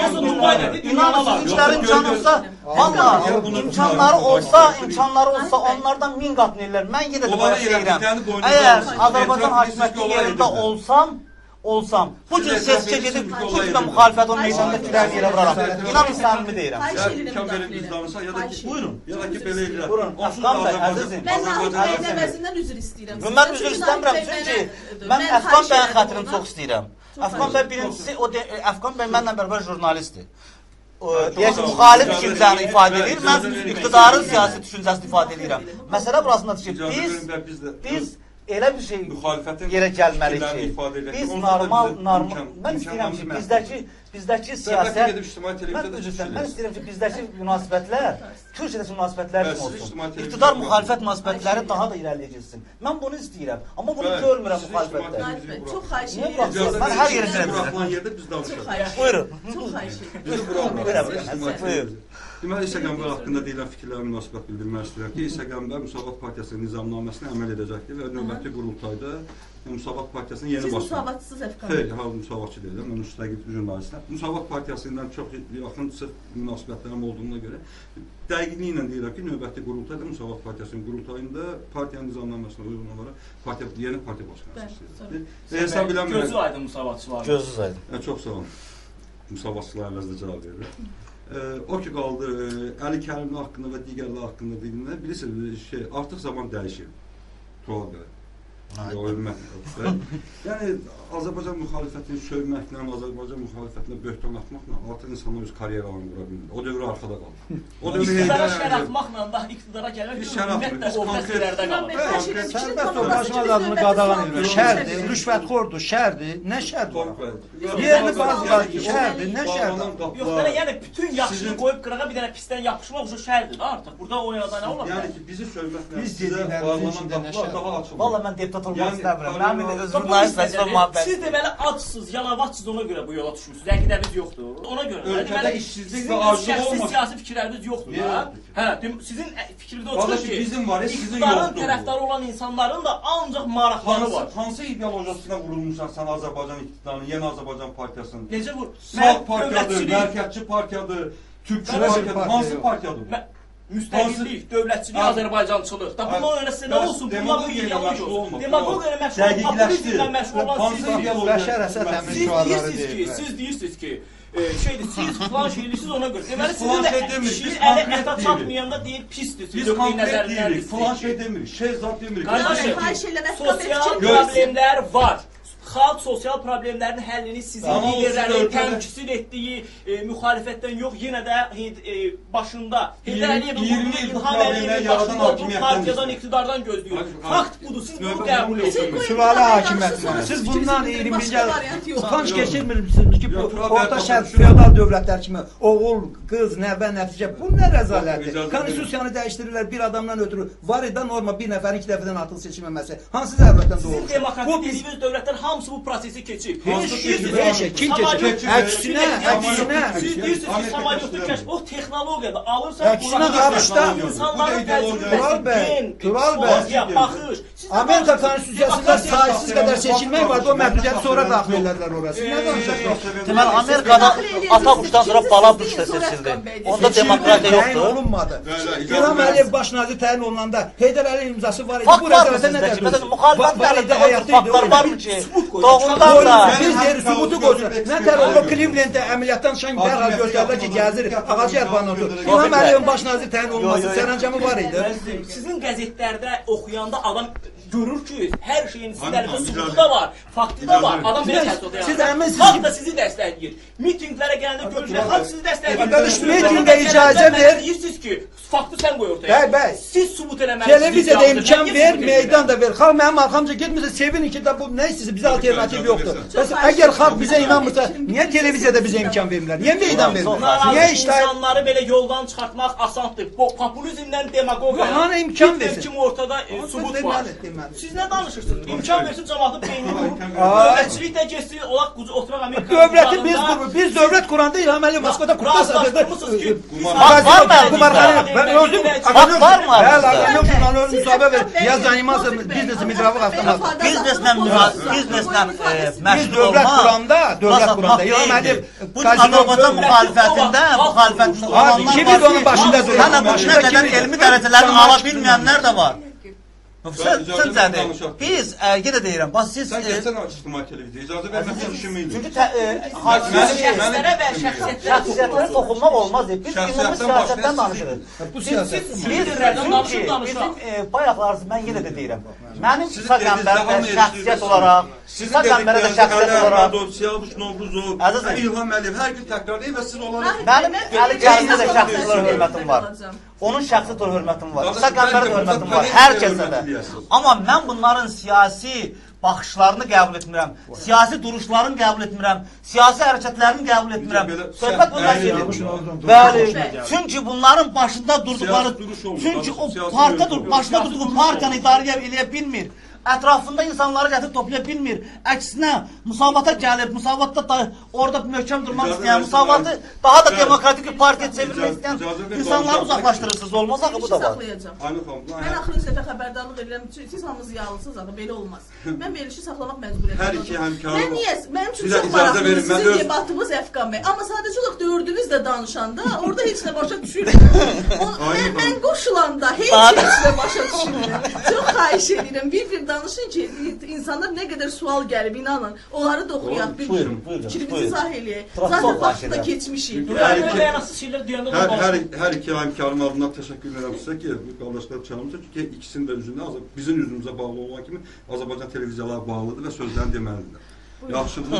B: İnanın imkanı olsa, valla imkanları olsa onlardan 1000 qat neyirlər. Mən yenə də bayaq deyirəm. Əgər Azərbaycan hakimiyyəti yerində olsam, bu gün seçkiyə gedib, bu gün mən müxalifət onun meydanda fikirlərini yerə vuraram. İnanın səmimi deyirəm. Buyurun.
D: Ya da ki, belə edirəm.
B: Buyurun, Əfqan bəy, əzizim.
A: Ben Nahid Bey'in əvəzindən üzr istəyirəm.
B: Mən üzr istəmirəm, çünki mən Əfqan bəyin xətrini çox istəyirəm. Əfqan bəy birincisi, Əfqan bəy mənlə bərabər jurnalistdir. Deyək ki, müxalif düşüncəni ifadə edir, mən iqtidarın siyasi düşüncəsini ifadə edirəm. Məsələ burasındadır ki, biz elə bir şey yerə gəlməliyik ki, biz normal, mən istəyirəm ki, bizdəki siyasət, mən istəyirəm ki, bizdəki münasibətlər, Türkiyədəki münasibətlər kimi olsun. İqtidar müxalifət münasibətləri daha da irəliyəcəksin. Mən bunu istəyirəm, amma bunu görmürəm müxalifətdə.
A: Çox xahiş edirəm.
B: Mən hər yerə
D: yerdə biz danışırıq.
B: Buyurun.
A: Çox xahiş edirəm.
B: Buyurun.
D: Deməli, İsa Qəmbər haqqında deyilən fikirlərə münasibət bildirmək istəyirəm ki, İsa Qəmbər Müsavat Partiyasının nizamnaməsinə əməl edəcəkdir və növbəti qurultayda Müsavat Partiyasının yeni başçısı.
A: Siz müsavatsız Əfqan.
D: Xeyr, müsavatçı deyiləm, mən müstəqil jurnalistəm. Müsavat Partiyasından çox yaxın sıx münasibətlərim olduğuna görə dəqiqliklə deyirəm ki, növbəti qurultayda Müsavat Partiyasının qurultayında partiyanın nizamnaməsinə uyğun olaraq yeni partiya başçısı seçiləcəkdir. Hesab eləmirəm.
E: Gözü aydın müsavatçılar.
B: Gözünüz aydın.
D: Çox sağ olun. Müsavatçılar əvəzində cavab verirəm. O ki qaldı, Əli Kərimli haqqında və digərlər haqqında deyilmə, bilirsiniz, artıq zaman dəyişir. Tural qədər. Yəni, Azərbaycan müxalifətini sövməklə, Azərbaycan müxalifətinə böhtan atmaqla artıq insanlar öz karyeralarını qura bilmir. O dövrü arxada qalır.
E: İqtidara şər atmaqla da iqtidara gəlmək ümumiyyətlə o məsələlərdə qalır.
F: Sərbəst toplaşma adını qadağan edir. Şərdir, rüşvətxordur, şərdir. Nə şərdir var? Yerli bazılar ki, şərdir, nə şərdir?
E: Yox, yəni bütün yaxşını qoyub qırağa bir dənə pisdən yapışmaq o şərdir artıq. Burada o yana nə olar?
D: Yəni ki, bizi sövməklə sizə bağlanan qapılar daha açılır.
B: Valla mən deputat olmaq istəmirəm. Mənim öz jurnalist vəzifəm mühabbət.
E: Siz deməli acsız, yalavacsız ona görə bu yola düşmüsünüz. Əqidəniz yoxdur. Ona görə.
D: Ölkədə işsizlik və arzu olmaz.
E: Siyasi fikirləriniz yoxdur da. Hə, sizin fikrinizdə o çıxır ki,
D: bizim var, sizin
E: iqtidarın
D: yoxdur.
E: tərəfdarı olan insanların da ancaq maraqları var.
D: Hansı ideologiyasına vurulmuşsan sən Azərbaycan iqtidarının, yeni Azərbaycan partiyasının?
E: Necə vur?
D: Sağ partiyadır, mərkəzçi partiyadır, türkçü partiyadır, hansı partiyadır?
E: Müstəqillik, dövlətçilik, Azərbaycançılıq. Da bundan öyrəsə nə olsun? Bunlar bu ideologiya olsun. Demagogiya məşğul olmaq, populizmlə məşğul olan siz
F: Bəşər Əsəd həmin şüarları deyir.
E: Siz deyirsiniz ki, şeydir, siz falan şeylirsiniz ona göre. Deməli
D: Falan
E: sizin
D: şey
E: də
D: demirik,
E: işin
D: biz
E: ələ
D: konkret
E: əta
D: deyirik.
E: çatmayanda deyir pisdir.
D: Biz konkret deyirik, falan şey demirik, şey zat demirik.
E: Qardaşım,
A: Xahiş edirəm,
E: sosial
A: fikir
E: problemlər var. Xalq sosial problemlərin həllini sizin
D: Amma o
E: liderlərin
D: sizin
E: təmsil etdiyi müxalifətdən yox, yenə də başında Heydər
D: 20
E: Əliyevin
D: il bu
E: İlham
D: problemləri
E: Əliyevin
D: yaradan
E: başında olduğu
D: hakimiyyətdən
E: partiyadan,
D: istəyir.
E: iqtidardan gözləyir.
D: Hayır,
E: Fakt budur, siz bunu
D: Növbə
E: qəbul
D: bunu
E: edirsiniz.
F: Sülalə hakimiyyəti. Siz bundan 21-ci utanç keçirmirsiniz ki, bu orta şərt feodal dövlətlər kimi oğul, qız, nəvə, nəticə. Bu nə rəzalətdir? Konstitusiyanı dəyişdirirlər bir adamdan ötürü. Var idi norma bir nəfərin iki dəfədən atıl seçilməməsi. Hansı dövlətdən
E: Sizin
F: doğur?
E: demokratik dediyiniz dövlətlər hamısı bu prosesi keçib.
F: Kim keçir? Əksinə.
E: Siz deyirsiniz ki, samalyotun kəşf, o texnologiyada alırsan,
F: Əksinə qarışda
E: insanların
F: Tural bəy,
E: təcrübəsi, baxış.
F: Amerika konstitusiyasında sayısız qədər seçilmək vardı, o məhdudiyyəti sonra daxil elədilər orası. Nə danışırsınız?
G: Deməli, Amerikada ata quşdan sonra bala quş da seçildi. Onda demokratiya
F: Təyin
G: yoxdur.
F: olunmadı.
D: Bəli,
F: İlham Əliyev baş nazir təyin olunanda Heydər Əliyev imzası var idi.
G: Fakt
F: Bu
G: var mı
F: rəzalətə nə
G: sizdə ki?
F: dərdiniz?
G: Məsələn, müxalifət tərəfində faktlar varmı ki, doğrudan da
F: Biz deyirik, sübutu qoysun. Nə tər o Clevelanddə əməliyyatdan çıxan dərhal göstərdilər ki, gəzir, ağacı yarpağına otur. İlham Əliyevin baş nazir təyin olunması sərəncamı var idi.
E: Sizin qəzetlərdə oxuyanda adam görür ki, hər şeyin sizin əlində sübutu da var, faktı da var. Adam belə təsdiq edir.
F: Siz əminsiniz
E: Xalq
F: ki-
E: da sizi dəstəkləyir. Mitinqlərə gələndə görürlər, xalq sizi dəstəkləyir.
F: Arkadaş, mitinqə icazə ver.
E: Deyirsiniz ki, faktı sən qoy ortaya.
F: Bəy.
E: Siz sübut eləməlisiniz.
F: Televiziyada imkan ver, meydan da ver. Xalq mənim arxamca getmirsə sevinin ki, də bu nə istəyirsə bizə alternativ yoxdur. Bəs əgər xalq bizə inanmırsa, niyə televiziyada bizə imkan vermirlər? Niyə meydan vermirlər? Niyə
E: Narazı
F: işlər?
E: insanları belə yoldan çıxartmaq asandır. Bu populizmdən demagogiya.
F: Bana imkan versin.
E: Kim ortada sübut var.
F: Deməli.
E: Siz nə danışırsınız? İmkan versin cəmaatın beynini vurur.
F: Ay.
E: Dövlətçilik də geçsin, olaq oturaq Amerika.
F: Dövləti biz qururuq. Biz dövlət quranda İlham Əliyev Moskvada kurta satırdı.
E: Razılaşdırmısınız ki,
G: Fakt var mı
F: Kumarxana.
G: əlinizdə?
F: Ben özüm
G: Fakt var mı
F: Bəli,
G: əlinizdə?
F: akademik jurnalın müsahibə ver. Ya zaнимался бизнес мировых автоматов.
G: Bizneslə
F: Biz
G: məşğul
F: dövlət
G: olmaq,
F: quranda, dövlət
G: satmaq
F: quranda İlham Əliyev
G: deyildir. Bu Azərbaycan müxalifətində olanlar
F: Kimi
G: var
F: də onun
G: ki,
F: başında durur.
G: Hələ başına qədər elmi dərəcələrini ala bilməyənlər də var. Sizcədir, biz, yenə deyirəm, bax siz...
D: Sən geçsən ictimai televiziyaya, icazə verməsən işimi ilə.
G: Çünki
E: şəxslərə və şəxsiyyətlərə
G: şəxsiyyətlərə toxunmaq olmaz. Biz ümumi siyasətdən danışırıq.
F: Bu siyasət.
G: Çünki bayaqlar mən yenə də deyirəm. Mənim İsa Qəmbərdə şəxsiyyət olaraq, İsa Qəmbərdə şəxsiyyət olaraq,
D: Siyavuş Novruzov,
G: Əzizim.
D: İlham Əliyev hər gün təkrar deyir və siz onlara...
G: mənim Əli Kərimdə də şəxsi olaraq hörmətim var. Onun şəxsi olaraq hörmətim var. İsa Qəmbərdə də hörmətim var. Hər kəsə də. Amma mən bunların siyasi baxışlarını qəbul etmirəm. Siyasi duruşlarını qəbul etmirəm. Siyasi hərəkətlərini qəbul etmirəm. Söhbət bundan gedir. Bəli. Çünki bunların başında durduqları, çünki o partiya başında durduğu partiyanı idarə edə bilmir. Ətrafında insanları gətirib toplaya bilmir. Əksinə, müsavata gəlib, müsavatda orada möhkəm durmaq istəyən, müsavatı daha da demokratik bir partiya çevirmək istəyən insanları uzaqlaşdırırsınız. Olmaz axı bu da var.
A: Mən axırıncı dəfə xəbərdarlıq edirəm. Siz hamınız yağlısınız axı, belə olmaz. Mən verilişi saxlamaq məcburiyyətindəyəm.
D: Hər iki həmkarım.
A: Mən niyə? Mənim üçün
D: Sizə
A: çox
D: icazə
A: maraqlıdır
D: verin, mən
A: sizin
D: öz-
A: debatınız Əfqan bəy. Amma sadəcə olaraq dördünüz də danışanda orada heç nə başa düşürəm. Mən qoşulanda heç nə başa düşürəm. Çox xahiş edirəm. Bir danışın ki, insanlar nə qədər sual gəlib, inanın. Onları da oxuyaq.
G: Buyurun, buyurun.
A: Fikrinizi izah eləyək.
G: Çox
A: Zaten
G: xahiş
A: vaxtı da
G: edirəm.
A: keçmişik.
E: Mənasız şeylər deyəndə də
D: Hər iki həmkarım adına təşəkkür edirəm sizə ki, bu qardaşlar çağırmışlar ki, ikisinin də üzündə bizim üzümüzə bağlı olan kimi Azərbaycan televiziyaları bağlıdır və sözlərini deməlidirlər. Yaxşıdır.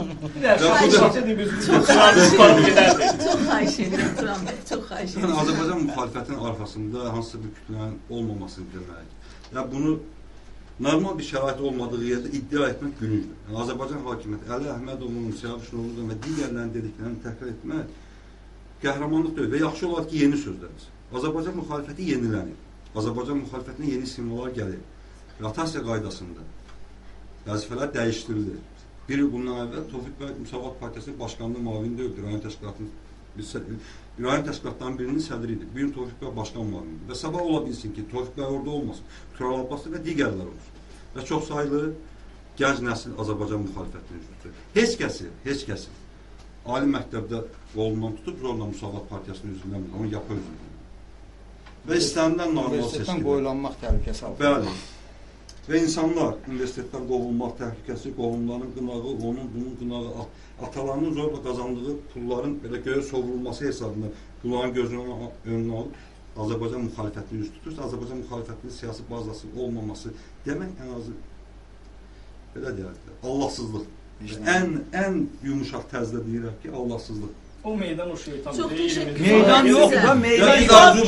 A: Çox xahiş edirəm Turan bəy. Çox xahiş
D: Yəni
A: edirəm.
D: Azərbaycan müxalifətinin arxasında hansısa bir kütlənin olmamasını demək. Ya bunu normal bir şərait olmadığı yerdə iddia etmək günüdür. Yəni Azərbaycan hakimiyyəti Əli Əhmədovun, Siyavuş Novruzov və digərlərinin dediklərini təkrar etmək qəhrəmanlıq deyil və yaxşı olar ki, yeni sözlərdir. Azərbaycan müxalifəti yenilənir. Azərbaycan müxalifətinə yeni simvollar gəlir. Rotasiya qaydasında vəzifələr dəyişdirilir. Bir il bundan əvvəl Tofiq bəy Müsavat Partiyasının başqanlığı müavini deyildi. Rayon təşkilatlarının birinin sədri idi. Bir gün Tofiq bəy başqan müavini idi. Və sabah ola bilsin ki, Tofiq bəy orada olmasın. Tural Abbaslı və digərlər olsun. Və çox sayılı gənc nəsil Azərbaycan müxalifətinin üzvüdür. Heç kəsi ali məktəbdə qolundan tutub zorla Müsavat Partiyasının üzvündən onu yapı üzvündən. Və istənilən normal
F: Universitetdən
D: seçkidir.
F: qoyulanmaq təhlükəsi altında.
D: Bəli. Və insanlar universitetdən qovulmaq təhlükəsi, qohumların qınağı, onun bunun qınağı, atalarının zorla qazandığı pulların belə göyə sovrulması hesabında bunların gözünün önünə alıb Azərbaycan müxalifətini üst tutursa, Azərbaycan müxalifətinin siyasi bazası olmaması demək ən azı belə deyərlər, Allahsızlıq. Ən yumuşaq tərzdə deyirək ki, Allahsızlıq.
E: O meydan o şeytan.
A: Çox təşəkkür
F: Meydan yox da, meydan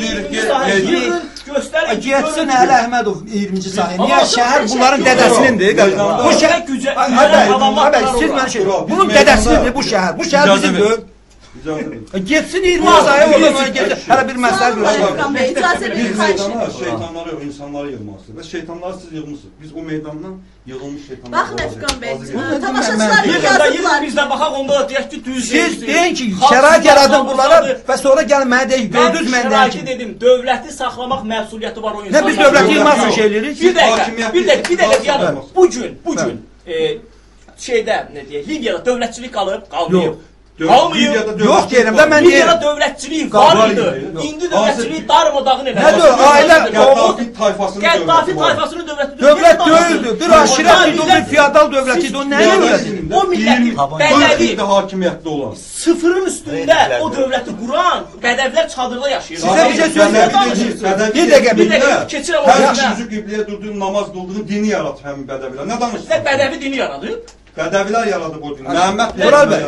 E: göstərin.
F: Getsin Əli Əhmədov 20-ci sahə. Niyə şəhər bunların dədəsinindir? Bu şəhər
E: gücə
F: siz mən şey. Bunun dədəsinindir bu şəhər. Bu şəhər bizimdir. Getsin 20 sahə oradan sonra getsin. Hələ bir məsələ görüşürük.
D: Biz meydana şeytanları yox, insanları yığmalısınız. Və şeytanları siz yığmışsınız. Biz o meydandan yığılmış şeytanlar.
A: Baxın Əfqan bəy, tamaşaçılar yazıblar.
E: Bizdə baxaq, onda da deyək ki, düz
F: siz deyin ki, şərait yaradın bunlara və sonra gəlin mənə deyin, gördünüz mən deyək ki.
E: dedim, dövləti saxlamaq məsuliyyəti var o insanlar.
F: Nə biz dövləti yığmaq şey eləyirik?
E: Bir dəqiqə, bu gün şeydə, nə deyək, Liviyada dövlətçilik qalmayıb.
F: Yox deyirəm də mən deyirəm.
E: Liviyada dövlətçilik var idi. İndi dövlətçilik darmadağın elədi.
F: Nədir? Ailə
D: Qəddafi tayfasının
E: dövləti.
F: Dövlət deyildi. Bir aşirət idi, bir feodal dövlət idi. O nəyə öyrədi?
E: O millətin bədəvi
D: hakimiyyətdə olan.
E: Sıfırın üstündə o dövləti quran bədəvlər çadırda yaşayır.
F: Sizə bir şey söyləyeyim. Bir dəqiqə.
E: Keçirəm o
D: hər
E: yüzünə.
D: yüzü qibləyə durduğun, namaz qıldığın dini yaratıb həmin bədəvilər. Nə danışsın?
E: Nə bədəvi dini yaradıb?
D: Bədəvilər yaradıb o dini. Məhəmməd
F: Tural bəy,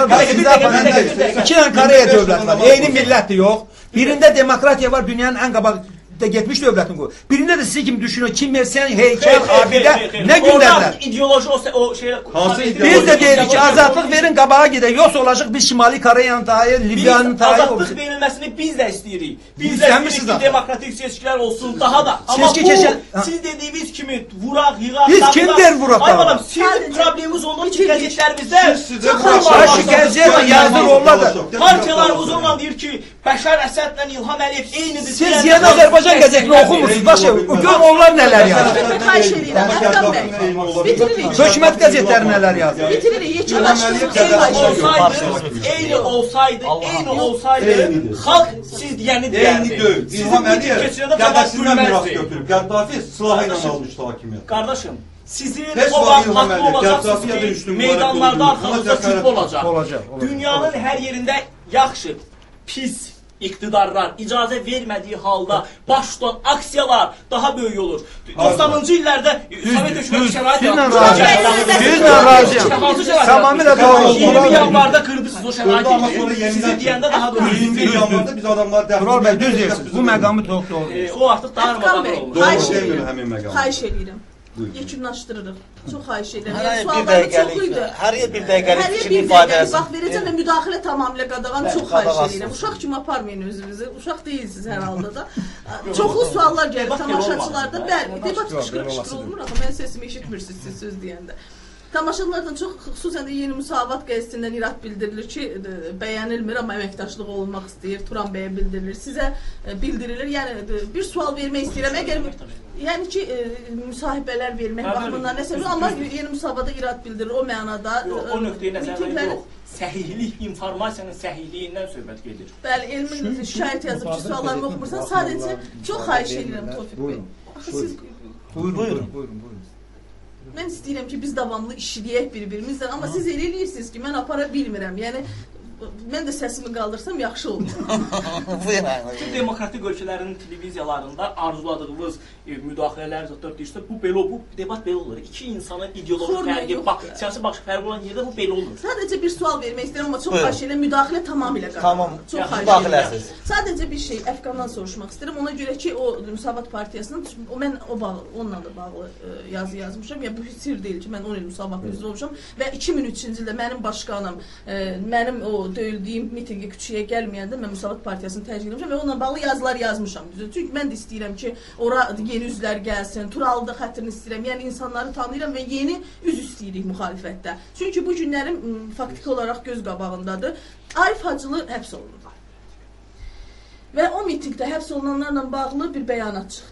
F: iki dənə Koreya dövlət var. Eyni millətdir, yox. Birində demokratiya var, dünyanın ən qabaqda getmiş dövlətin qoyur. Birində də sizi kimi düşünün, Kim Il-sung, heykəl, abidə nə gündədirlər.
E: İdeoloji o şey...
F: Biz də deyirik ki, azadlıq verin, qabağa gedək. Yoxsa olacaq biz Şimali Koreyanın tayı, Libiyanın tayı olacaq.
E: Azadlıq verilməsini biz də istəyirik. Biz də istəyirik ki, demokratik seçkilər olsun, daha da. Amma bu, siz dediyiniz kimi vuraq, yığaq...
F: Biz kimdir vuraq?
E: Ay balam, sizin problemimiz ondan ki, qəzetlərimizdə...
F: Qəzetlə yazır onlardır.
E: Partiyalarımız onunla deyir ki, Bəşər Əsədlə İlham Əliyev eynidir.
F: Siz yeni Azərbaycan qəzetini oxumursunuz. Başı, gör onlar nələr yazır.
A: Xahiş edirəm, Əfqan bəy. Bitiririk.
F: Hökumət qəzetləri nələr yazır.
A: Bitiririk, yekunlaşdırırıq.
E: Eyni olsaydı, xalq siz deyəni deyərdi.
D: İlham Əliyev qədəsindən miras götürüb. Qəddafi silahı ilə almışdı hakimiyyət.
E: Qardaşım, sizin o vaxt haqlı olacaqsınız ki, meydanlarda arxanızda küp olacaq. Dünyanın hər yerində yaxşı, pis iqtidarlar icazə vermədiyi halda baş tutan aksiyalar daha böyük olur. 90-cı illərdə Sovet hökuməti şərait
F: Tamamilə doğru.
E: 20 yanvarda qırdırsınız o şəraiti. Sizi deyəndə daha böyük.
D: 20 yanvarda biz adamlar dəfn
F: Tural bəy, düz deyirsiniz. Bu məqamı çox doğru.
E: O artıq darmadağın olur.
A: Xahiş edirəm. Yekunlaşdırırıq. Çox xahiş edirəm.
G: Bir
A: Sualları çox idi.
G: dəqiqəlik, hər yer bir dəqiqəlik
A: Hər yer
G: fikrini
A: bir
G: ifadə
A: dəqiqəlik.
G: etsin.
A: Bax, verəcəm də müdaxilə tamamilə qadağan. Çox xahiş
G: qadağansız.
A: edirəm. Uşaq kimi aparmayın özünüzü. Uşaq deyilsiniz hər halda da. Çoxlu suallar gəlir tamaşaçılarda. Bəli, debat qışqırıq olmur axı. Mən səsimi eşitmirsiniz siz söz deyəndə. Tamaşaçılardan çox, xüsusən də Yeni Müsavat qəzetindən irad bildirilir ki, bəyənilmir, amma əməkdaşlıq olmaq istəyir, Turan bəyə bildirilir, sizə bildirilir. Yəni, bir sual vermək istəyirəm. Əgər, yəni ki, müsahibələr vermək baxımından nəsə, amma Yeni Müsavada irad bildirilir, o mənada.
E: O nöqteyi nəzərdən yox. Səhihlik, informasiyanın səhihliyindən söhbət gedir.
A: Bəli, elmin şikayət yazıb ki, suallarımı oxumursan, sadəcə çox xahiş edirəm Tofiq bəy.
F: Buyurun.
A: Mən istəyirəm ki, biz davamlı işləyək bir-birimizlə, amma siz elə eləyirsiniz ki, mən apara bilmirəm. Yəni, mən də səsimi qaldırsam yaxşı olur.
E: Bütün demokratik ölkələrin televiziyalarında arzuladığımız müdaxilələr deyirsə, bu belə bu debat belə olur. İki insanın ideoloji fərqi, siyasi baxış fərqi olan yerdə bu belə olur.
A: Sadəcə bir sual vermək istəyirəm, amma çox xahiş edirəm, müdaxilə tamamilə qalır.
G: Tamam,
E: müdaxiləsiz.
A: Sadəcə bir şey Əfqandan soruşmaq istəyirəm. Ona görə ki, o Müsavat Partiyasının, mən onunla da bağlı yazı yazmışam. Yəni, bu sir deyil ki, mən 10 il Müsavat üzrə olmuşam və 2003-cü ildə mənim başqanım, mənim o döyüldüyüm mitinqə küçüyə gəlməyəndə mən Müsavat Partiyasını təşkil etmişəm və onunla bağlı yazılar yazmışam. Çünki mən də istəyirəm ki, ora yeni üzlər gəlsin, Turalı da xətrini istəyirəm, yəni insanları tanıyıram və yeni üz istəyirik müxalifətdə. Çünki bu günlərim faktiki olaraq göz qabağındadır. Arif Hacılı həbs olunur. Və o mitingdə həbs olunanlarla bağlı bir bəyanat çıxdı.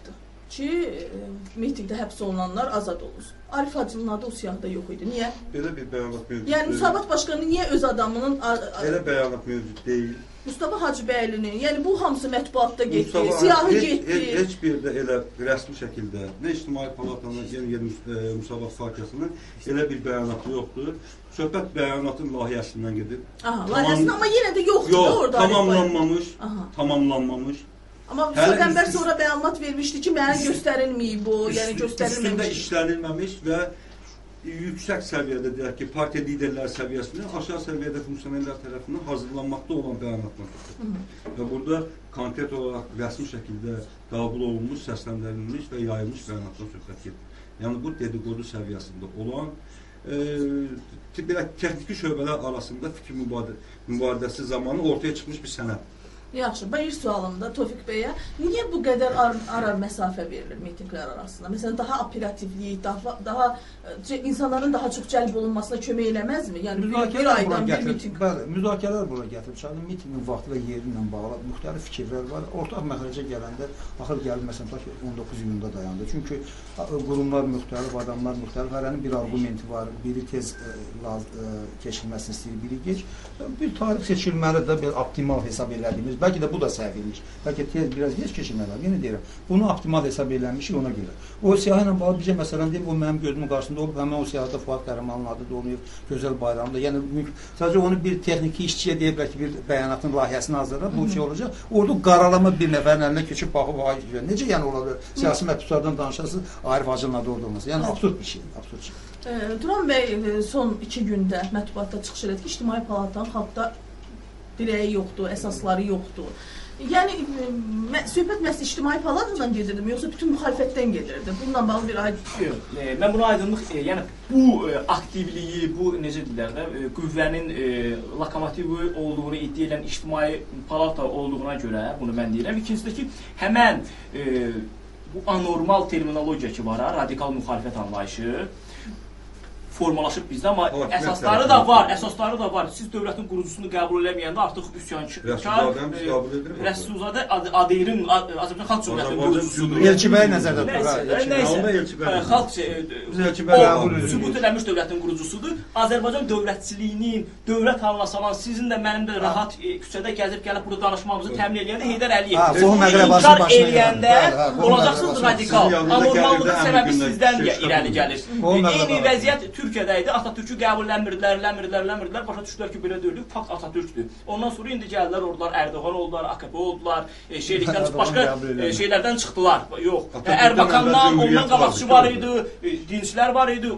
A: ki, mitingdə həbs olunanlar azad olunsun. Arif Hacının adı o siyahıda yox idi. Niyə?
D: Belə bir bəyanat mövcud.
A: Yəni Müsavat başqanı niyə öz adamının
D: Elə bəyanat mövcud deyil.
A: Mustafa Hacıbəylinin, yəni bu hamısı mətbuatda getdi, siyahı getdi.
D: Heç bir də elə rəsmi şəkildə nə İctimai Palatanın, yəni Müsavat faciəsinin elə bir bəyanatı yoxdur. Söhbət bəyanatın layihəsindən gedir.
A: Aha, layihəsindən, amma yenə də yoxdur da orada.
D: Tamamlanmamış.
A: Amma Qəmbər sonra bəyanat vermişdi ki, mənə göstərilməyib bu, yəni göstərilməmiş.
D: Üstündə işlənilməmiş və yüksək səviyyədə deyək ki, partiya liderləri səviyyəsində aşağı səviyyədə funksionerlər tərəfindən hazırlanmaqda olan bəyanatlar. Və burada konkret olaraq rəsmi şəkildə qəbul olunmuş, səsləndirilmiş və yayılmış bəyanatlar söhbət gedir. Yəni bu dedikodu səviyyəsində olan texniki şöbələr arasında fikir mübadiləsiz zamanı ortaya çıxmış bir sənəd.
A: Yaxşı, bir sualım da Tofiq bəyə, niyə bu qədər ara məsafə verilir mitinglər arasında? Məsələn, daha operativlik, daha insanların daha çox cəlb olunmasına kömək eləməzmi? Yəni bir aydan bir miting.
F: Bəli, müzakirələr bura gətirib çıxardı. Mitingin vaxtı və yeri ilə bağlı müxtəlif fikirlər var. Ortaq məxrəcə gələndə axır gəlib məsələn ta ki 19 iyunda dayandı. Çünki qurumlar müxtəlif, adamlar müxtəlif, hərənin bir arqumenti var. Biri tez keçilməsini istəyir, biri gec. Bir tarix seçilməli də bir optimal hesab elədiyimiz. Bəlkə də bu da səhv imiş. Bəlkə tez biraz gec keçilməli. Yenə deyirəm, bunu optimal hesab edilmişik ona görə. O siyahı ilə bağlı bizə məsələn deyim, o mənim gözümün qarşısında olub, həmin o siyahıda Fuad Qəhrəmanın adı da olmayıb, Gözəl Bayramda. Yəni sadəcə onu bir texniki işçiyə deyib ki, bir bəyanatın layihəsini hazırlayıb, bu şey olacaq. Orada qaralama bir nəfərin əlinə keçib baxıb, necə yəni ola bilər? Siyasi məhbuslardan danışasınız, Arif Hacının adı orada olması. Yəni absurd bir şey, absurd şey.
A: Turan bəy son 2 gündə mətbuatda çıxış elədi ki, İctimai Palatanın xalqda dirəyi yoxdur, əsasları yoxdur. Yəni, söhbət məhz İctimai Palatadan gedirdim, yoxsa bütün müxalifətdən gedirdi? Bununla bağlı bir aydınlıq.
E: Mən buna aydınlıq, yəni bu aktivliyi, bu necə deyirlər də, qüvvənin lokomotivi olduğunu iddia edən İctimai Palata olduğuna görə bunu mən deyirəm. İkincisi də ki, həmən bu anormal terminologiya ki var, radikal müxalifət anlayışı formalaşıb bizdə, amma əsasları da var. Siz dövlətin qurucusunu qəbul eləməyəndə artıq üsyankar, Rəsulzadə Adeyrin Azərbaycan Xalq Cümhuriyyətinin qurucusudur.
F: Elçibəy nəzərdə tutur.
E: Xalq sübut edilmiş dövlətin qurucusudur. Azərbaycan dövlətçiliyinin, dövlət halına salan, sizin də mənim də rahat küçədə gəzib gəlib burada danışmağımızı təmin edəndə Heydər Əliyev. İnkar eləyəndə olacaqsınız radikal. Anormallığın səbəbi sizdən irəli gəlir. Eyni vəziyyət Türkiyədə idi. Atatürk'ü qəbulləmirdilər. Başa düşdülər ki, belə deyildik. Fakt Atatürk'dür. Ondan sonra indi gəldilər ordular, Erdoğan oldular, AKP oldular, şeylikdən başqa şeylərdən çıxdılar. Yox. Erbakandan, ondan qabaqçı var idi, dinclər var idi.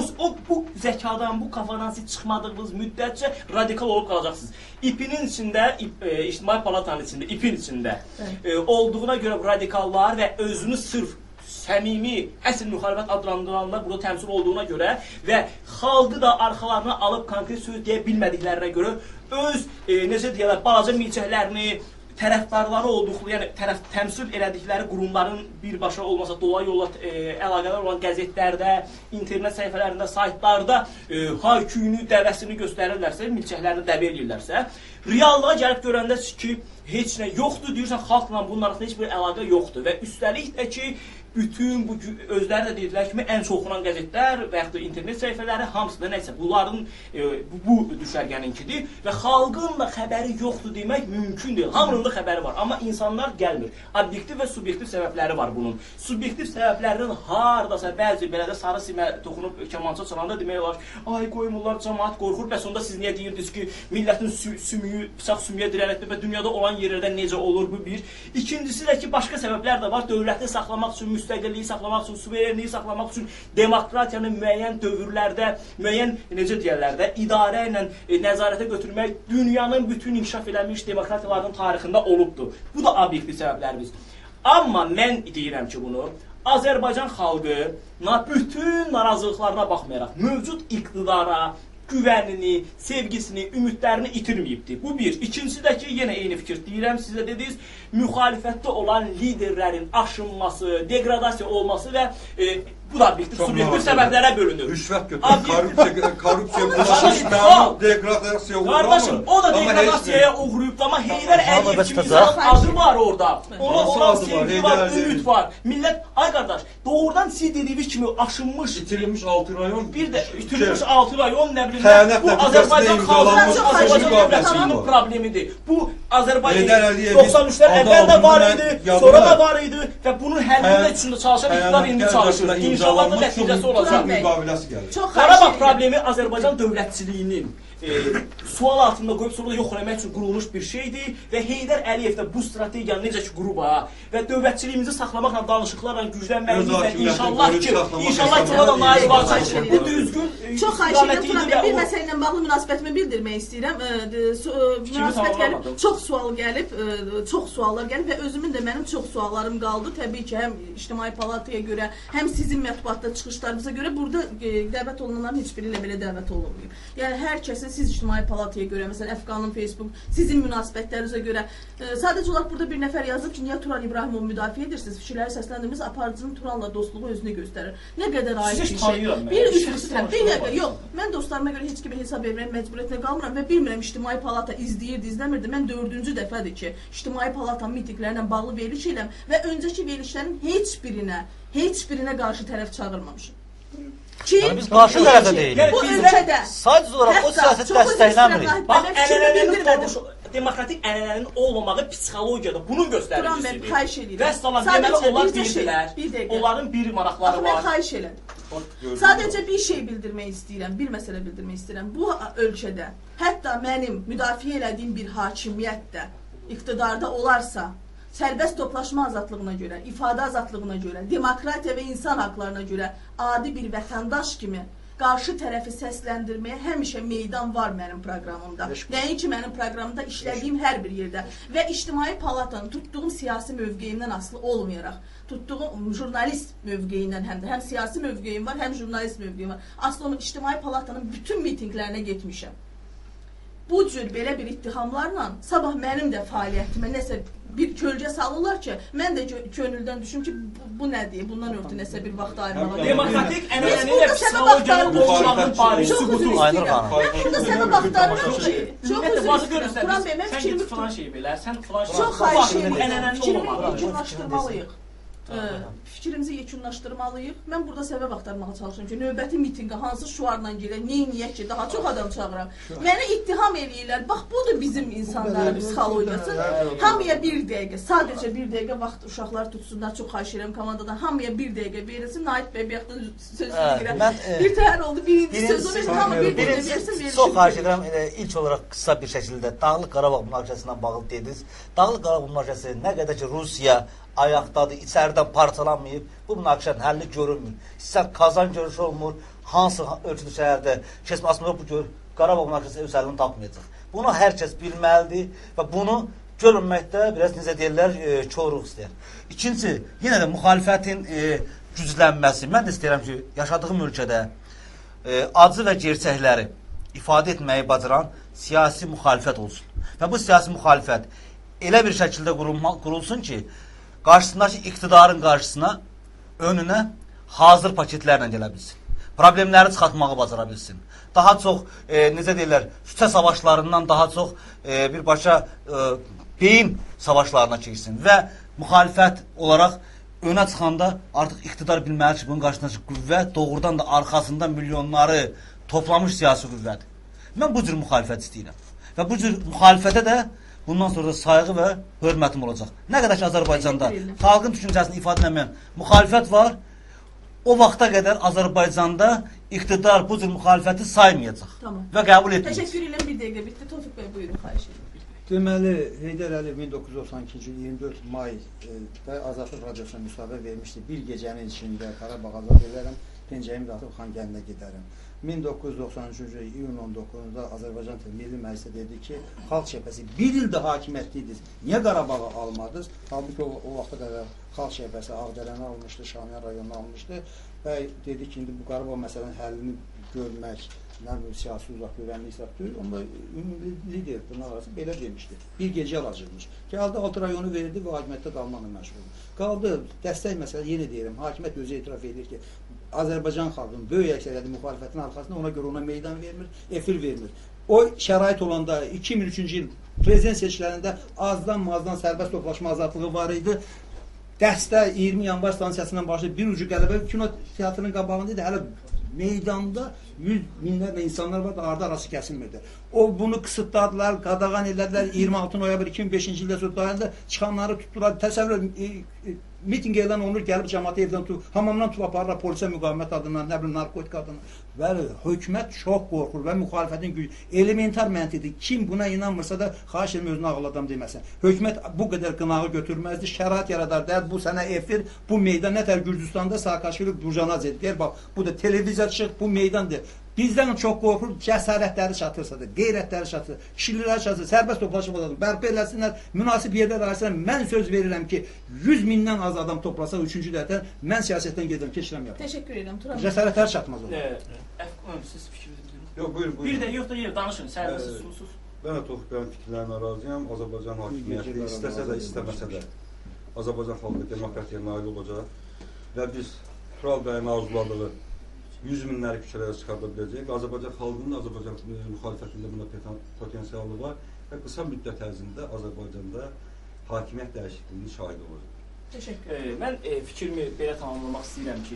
E: Bu zəkadan, bu kafadan siz çıxmadığınız müddətcə radikal olub qalacaqsınız. İP'nin içində, İctimai Palatanın içində, İP'in içində olduğuna görə radikallar və özünü sırf səmimi, əsl müxalifət adlandıranlar burada təmsil olduğuna görə və xalqı da arxalarına alıb konkret söz deyə bilmədiklərinə görə öz, necə deyərlər, balaca milçəklərini, tərəfdarları olduqları, yəni təmsil elədikləri qurumların birbaşa olmasa dolayı yolla əlaqələr olan qəzetlərdə, internet səhifələrində, saytlarda hayküyünü, dəvəsini göstərirlərsə, milçəklərini dəvə edirlərsə, reallığa gəlib görəndə ki, heç nə yoxdur, deyirsən, xalqla bunun arasında heç bir əlaqə yoxdur və üstəlik də ki, bütün bu özləri də dedilər kimi ən çox oxunan qəzetlər və yaxud da internet səhifələri hamısı da nəysə bunların bu düşərgəninkidir və xalqın da xəbəri yoxdur demək mümkün deyil. Hamının da xəbəri var, amma insanlar gəlmir. Obyektiv və subyektiv səbəbləri var bunun. Subyektiv səbəblərinin hardasa bəzi belədə sarı simə toxunub kamança çalanda demək olar ki, ay qoymurlar, cəmaət qorxur, bəs onda siz niyə deyirdiniz ki, millətin sümüyü, bıçaq sümüyə dirənətdir və dünyada olan yerlərdə necə olur bu bir. İkincisi də ki, başqa səbəblər də var, dövləti saxlamaq üçün, müstəqilliyi saxlamaq üçün, suverenliyi saxlamaq üçün, demokratiyanı müəyyən dövrlərdə, müəyyən necə deyərlər də, idarə ilə nəzarətə götürmək dünyanın bütün inkişaf edilmiş demokratiyalarının tarixində olubdur. Bu da obyektiv səbəblərimiz. Amma mən deyirəm ki, bunu Azərbaycan xalqı bütün narazılıqlarına baxmayaraq, mövcud iqtidara güvənini, sevgisini, ümidlərini itirməyibdir. Bu bir. İkincisi də ki, yenə eyni fikir deyirəm, sizə dediniz, müxalifətdə olan liderlərin aşınması, degradasiya olması və bu da bir subyektiv səbəblərə bölünür.
D: Rüşvət götürür, korrupsiya bulaşmış, mənim degradasiya uğrama.
E: Qardaşım, o da degradasiyaya uğrayıb, amma Heydər Əliyev kimi insanın adı var orada. Ona sevgi var, ümid var. Millət, ay qardaş, doğrudan siz dediyiniz kimi aşınmış,
D: İtirilmiş 6 rayon.
E: bir də itirilmiş 6 rayon, nə bilim, bu
D: Xəyanətlə
E: Azərbaycan
D: imzalanmış
E: xalqının, Azərbaycan
D: müqaviləsidir.
E: dövlətinin problemidir. Bu Azərbaycan
D: Heydər Əliyevin
E: 93-lər əvvəl də var idi,
D: yadına-
E: sonra da var idi və bunun həllində içində çalışan iqtidar indi çalışır. İnşallah da nəticəsi olacaq.
D: Müqaviləsi gəlir.
A: Çox xahiş
E: Qarabağ
A: edirəm.
E: problemi Azərbaycan dövlətçiliyinin sual altında qoyub sonra da yoxlamaq üçün qurulmuş bir şeydir və Heydər Əliyev də bu strategiyanı necə ki quruba və dövlətçiliyimizi saxlamaqla, danışıqlarla, güclənməyimizlə inşallah ki, sonra da nail olacaq. Bu düzgün
A: Çox xahiş edirəm, Turan bəy, bir məsələ ilə bağlı münasibətimi bildirmək istəyirəm. Münasibət gəlib, çox sual gəlib, çox suallar gəlib və özümün də mənim çox suallarım qaldı. Təbii ki, həm İctimai Palataya görə, həm sizin mətbuatda çıxışlarınıza görə burada dəvət olunanların heç biri ilə belə dəvət olunmuyor. Yəni hər kəsin siz İctimai Palataya görə, məsələn Əfqanın Facebook, sizin münasibətlərinizə görə sadəcə olaraq burada bir nəfər yazıb ki, niyə Turan İbrahimovu müdafiə edirsiniz? Fikirləri səsləndirmeniz aparıcının Turanla dostluğu özünü göstərir. Nə qədər ayıb bir şey. Bir üzrüstəm, bir dəqiqə, yox. Mən dostlarıma görə heç kimə hesab verməyəm, məcburiyyətinə qalmıram və bilmirəm İctimai Palata izləyirdi, izləmirdi. Mən 4-cü dəfədir ki, İctimai Palatanın mitinglərlə bağlı veriliş edirəm və öncəki verilişlərin heç birinə qarşı tərəf çağırmamışım.
G: Yəni biz qarşı tərəfdə deyilik.
A: Bu ölkədə
G: Sadəcə olaraq o siyasət dəstəkləmirik.
E: Bax, ənənənin olmuş, demokratik ənənənin olmamağı psixologiyada bunun göstəricisidir.
A: Xahiş edirəm.
E: Vəssalam, deməli onlar bildilər. Onların bir maraqları
A: mən
E: var.
A: xahiş edirəm. Sadəcə bir şey bildirmək istəyirəm, bir məsələ bildirmək istəyirəm. Bu ölkədə hətta mənim müdafiə elədiyim bir hakimiyyət də iqtidarda olarsa, sərbəst toplaşma azadlığına görə, ifadə azadlığına görə, demokratiya və insan haqlarına görə adi bir vətəndaş kimi qarşı tərəfi səsləndirməyə həmişə meydan var mənim proqramımda. Nəinki mənim proqramımda işlədiyim hər bir yerdə və İctimai Palatanın tutduğum siyasi mövqeyimdən asılı olmayaraq, tutduğum jurnalist mövqeyindən həm siyasi mövqeyim var, həm jurnalist mövqeyim var. Aslında İctimai Palatanın bütün mitinglərinə getmişəm. Bu cür belə bir ittihamlarla sabah mənim də fəaliyyətimə nəsə bir kölgə salırlar ki, mən də könüldən düşün ki, bu nədir? Bundan ötürü nəsə bir vaxt ayırmağa.
E: Demokratik ənənənin və psixologiyanın olmağının bariz sübutu.
G: Aynur xanım.
A: Mən burada səbəb axtarıram ki, çox üzr istəyirəm. Turan bəy, mən fikrimi
E: falan şey belə, sən falan şey.
A: çox xahiş edirəm.
E: Ənənənin
A: Fikrimi
E: olmağı.
A: yekunlaşdırmalıyıq. Fikrimizi yekunlaşdırmalıyıq. Mən burada səbəb axtarmağa çalışıram ki, növbəti mitinqə hansı şuarla girək, neyiniyək ki, daha çox adam çağıram. Məni ittiham eləyirlər. Bax, budur bizim insanların psixologiyası. Hamıya bir dəqiqə, sadəcə bir dəqiqə vaxt uşaqlar tutsunlar, çox xahiş edirəm komandadan. Hamıya bir dəqiqə verilsin. Nait bəy bayaqdan söz deyirəm. Bir təhər oldu, birinci sözü verin, hamı bir dəqiqə versin, verilsin.
G: Çox xahiş edirəm, ilk olaraq qısa bir şəkildə Dağlıq Qarabağ münaqişəsindən bağlı dediniz. Dağlıq Qarabağ münaqişəsi nə qədər ki Rusiya ayaqdadır, içəridən parçalanmayıb, bu münaqişənin həlli görünmür. İstər Kazan görüşü olmur, hansı ölkədə şəhərdə keçməsi bu Qarabağ münaqişəsi öz həllini tapmayacaq. Bunu hər kəs bilməlidir və bunu görünməkdə biraz necə deyirlər, çoruq istəyir. İkinci, yenə də müxalifətin güclənməsi. Mən də istəyirəm ki, yaşadığım ölkədə acı və gerçəkləri ifadə etməyi bacaran siyasi müxalifət olsun. Və bu siyasi müxalifət elə bir şəkildə qurulsun ki, qarşısındakı iqtidarın qarşısına, önünə hazır paketlərlə gələ bilsin. Problemləri çıxartmağı bacara bilsin. Daha çox, necə deyirlər, küçə savaşlarından daha çox birbaşa beyin savaşlarına keçsin və müxalifət olaraq önə çıxanda artıq iqtidar bilməli ki, bunun qarşısındakı qüvvə doğrudan da arxasında milyonları toplamış siyasi qüvvədir. Mən bu cür müxalifət istəyirəm. Və bu cür müxalifətə də bundan sonra da sayğı və hörmətim olacaq. Nə qədər ki Azərbaycanda xalqın düşüncəsini ifadə etməyən müxalifət var, o vaxta qədər Azərbaycanda iqtidar bu cür müxalifəti saymayacaq və qəbul etməyəcək.
A: Təşəkkür edirəm, bir dəqiqə bitdi. Tofiq bəy, buyurun, xahiş edirəm.
F: Deməli, Heydər Əliyev 1992-ci il 24 mayda Azadlıq Radiosuna müsahibə vermişdi. Bir gecənin içində Qarabağ azad edərəm, pencəyimi qatıb Xankəndinə gedərəm. 1993-cü iyun 19-da Azərbaycan Milli Məclisi dedi ki, Xalq Cəbhəsi bir ildə hakimiyyətliydiniz, niyə Qarabağı almadınız? Halbuki o vaxta qədər Xalq Cəbhəsi Ağdərəni almışdı, Şamiyan rayonunu almışdı və dedi ki, indi bu Qarabağ məsələnin həllini görmək, nə bilim, siyasi uzaq görənlik istəyir, amma ümumi lider bunlar arası belə demişdi. Bir gecə alacaqmış. Gəldi 6 rayonu verdi və hakimiyyətdə qalmaqla məşğul. Qaldı, dəstək məsələ, yenə deyirəm, hakimiyyət özü etiraf edir ki, Azərbaycan xalqının böyük əksəriyyəti müxalifətin arxasında ona görə ona meydan vermir, efir vermir. O şərait olanda 2003-cü il prezident seçkilərində azdan-mazdan sərbəst toplaşma azadlığı var idi. Dəstə 20 yanvar stansiyasından başlayıb bir ucu qələbə kino teatrının qabağında idi. Hələ meydanda 100 minlərlə insanlar var da ardı arası kəsilmirdi. O bunu qısıtladılar, qadağan elədilər. 26 noyabr 2005-ci ildə sudlarında çıxanları tutdular. Təsəvvür miting elan olunur, gəlib cəmaatı evdən hamamdan tutub aparırlar polisə müqavimət adından, nə bilim, narkotik adından. Bəli, hökumət çox qorxur və müxalifətin gücü. Elementar məntiqdir. Kim buna inanmırsa da xahiş edirəm özünə ağıl adam deməsin. Hökumət bu qədər qınağı götürməzdi, şərait yaradar, deyər, bu sənə efir, bu meydan nətər Gürcüstanda Saakashvili burjanaz edir. Deyər, bax, bu da televiziya çıx, bu meydandır. Bizdən çox qorxur, cəsarətləri çatırsa da, qeyrətləri çatırsa, kişilikləri çatırsa, sərbəst toplaşmadan bərpa eləsinlər, münasib yerlər arasında mən söz verirəm ki, 100 mindən az adam toplasa 3-cü dəfədən mən siyasətdən gedirəm, keçirəm yapam.
A: Təşəkkür edirəm. Turan.
F: Cəsarətləri çatmaz o.
E: Siz fikrinizi bilin.
D: Yox, buyurun.
E: Bir də yox da yer danışın, sərbəst susuz.
D: Mən də Tofiq bəyin fikirlərinə razıyam. Azərbaycan hakimiyyəti istəsə də, istəməsə də Azərbaycan xalqı demokratiyaya nail olacaq və biz Tural bəyin arzuladığı 100 minləri küçələrə çıxarda biləcək və Azərbaycan xalqının, Azərbaycan müxalifətində buna potensialı var və qısa müddət ərzində Azərbaycanda hakimiyyət dəyişikliyinin şahidi olacaq.
A: Təşəkkür.
E: Mən fikrimi belə tamamlamaq istəyirəm ki,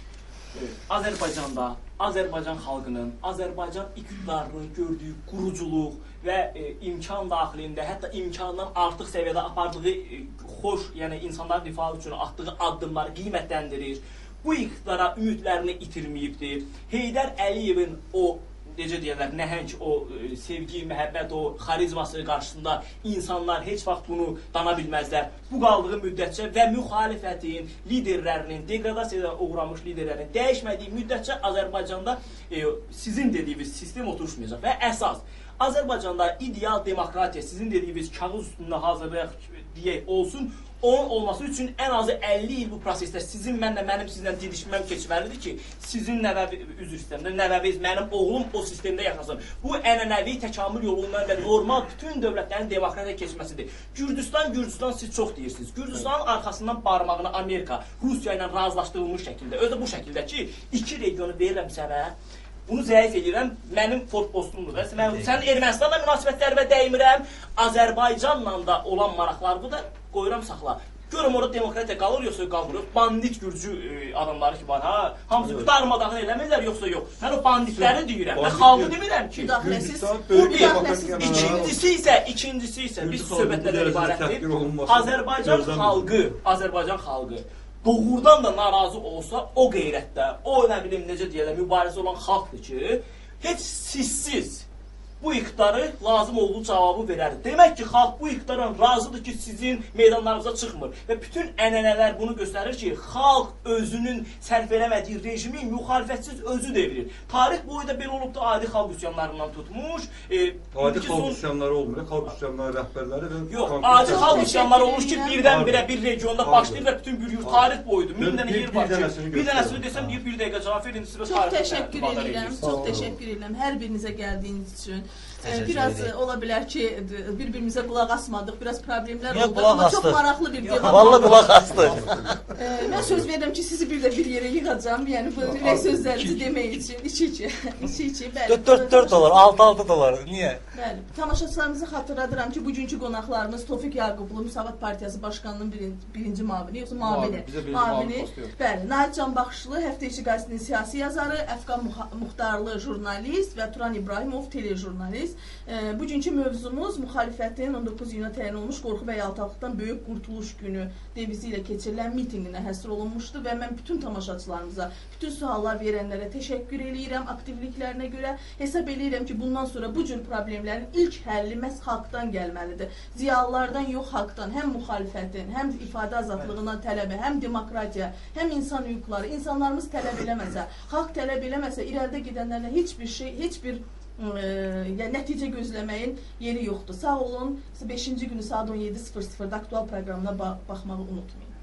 E: Azərbaycanda Azərbaycan xalqının, Azərbaycan iqtidarının gördüyü quruculuq və imkan daxilində, hətta imkandan artıq səviyyədə apardığı xoş, yəni insanların rifahı üçün atdığı addımları qiymətləndirir. Bu iqtidara ümidlərini itirməyibdir. Heydər Əliyevin o, necə deyərlər, nəhəng o sevgi, məhəbbət, o xarizması qarşısında insanlar heç vaxt bunu dana bilməzlər. Bu qaldığı müddətcə və müxalifətin, liderlərinin, degradasiyaya uğramış liderlərin dəyişmədiyi müddətcə Azərbaycanda sizin dediyiniz sistem oturuşmayacaq və əsas Azərbaycanda ideal demokratiya, sizin dediyiniz kağız üstündə hazırlayaq deyək olsun, onun olması üçün ən azı 50 il bu prosesdə sizin mənlə, mənim sizlə didişməm keçməlidir ki, sizin nəvəvi, üzr istəyirəm, nəvəviz, mənim oğlum o sistemdə yaşasın. Bu ənənəvi təkamül yolundan və normal bütün dövlətlərin demokratiya keçməsidir. Gürcüstan siz çox deyirsiniz. Gürcüstanın arxasından barmağını Amerika, Rusiya ilə razılaşdırılmış şəkildə, özü bu şəkildə ki, 2 regionu verirəm sənə, bunu zəif edirəm, mənim fortpostumdur da. Sən Ermənistanla münasibətlərimə dəymirəm, Azərbaycanla da olan maraqlarımı da qoyuram saxla. Görüm orada demokratiya qalır, yoxsa qalmır. Bandit Gürcü adamları ki var, ha, hamısı darmadağın eləmirlər, yoxsa yox. Mən o banditləri deyirəm, mən xalqı demirəm ki. İkincisi isə biz söhbətlərdən ibarətdir. Azərbaycan xalqı doğrudan da narazı olsa o qeyrətdə, o nə bilim necə deyirlər, mübarizə olan xalqdır ki, heç sizsiz bu iqtidarı lazım olduğu cavabı verər. Demək ki, xalq bu iqtidardan razıdır ki, sizin meydanlarınıza çıxmır. Və bütün ənənələr bunu göstərir ki, xalq özünün sərf eləmədiyi rejimi müxalifətsiz özü devirir. Tarix boyu da belə olub da adi xalq üsyanlarından tutmuş.
D: Adi xalq üsyanları olmur, xalq üsyanları rəhbərləri və...
E: Yox, adi xalq üsyanları olmuş ki, birdən-birə bir regionda başlayır və bütün bir yurt tarix boyudur. 1000 dənə yer var ki, bir dənəsini desəm, deyib bir dəqiqə cavab verin, siz
A: çox təşəkkür edirəm, çox təşəkkür edirəm hər birinizə gəldiyiniz üçün. Biraz ola bilər ki, bir-birimizə qulaq asmadıq, biraz problemlər oldu, amma çox maraqlı bir debat.
G: Vallahi qulaq astıq.
A: Mən söz verirəm ki, sizi bir də bir yerə yığacam, yəni bu sözlərinizi demək üçün, içi-içi.
G: 4 dolar, 6 dolar, niyə?
A: Bəli, tamaşaçılarımızı xatırladıram ki, bugünkü qonaqlarımız Tofiq Yaqublu, Müsavat Partiyası Başqanının birinci mavini, yoxsa mavini, bəli, Nahid Canbaxşılı, Həftə İşi Qəzetinin siyasi yazarı, Əfqan Muxtarlı jurnalist və Turan İbrahimov telejurnalist. jurnalist. Bugünkü mövzumuz müxalifətin 19 iyuna təyin olunmuş qorxu və yaltaqlıqdan böyük qurtuluş günü devizi ilə keçirilən mitinqinə həsr olunmuşdu və mən bütün tamaşaçılarımıza, bütün suallar verənlərə təşəkkür eləyirəm aktivliklərinə görə. Hesab eləyirəm ki, bundan sonra bu cür problemlərin ilk həlli məhz xalqdan gəlməlidir. Ziyalılardan yox, xalqdan, həm müxalifətin, həm ifadə azadlığından tələbi, həm demokratiya, həm insan hüquqları, insanlarımız tələb eləməsə, xalq tələb eləməsə, irəlidə gedənlərlə heç bir nəticə gözləməyin yeri yoxdur. Sağ olun. 5-ci günü saat 17:00-da aktual proqramına baxmağı unutmayın.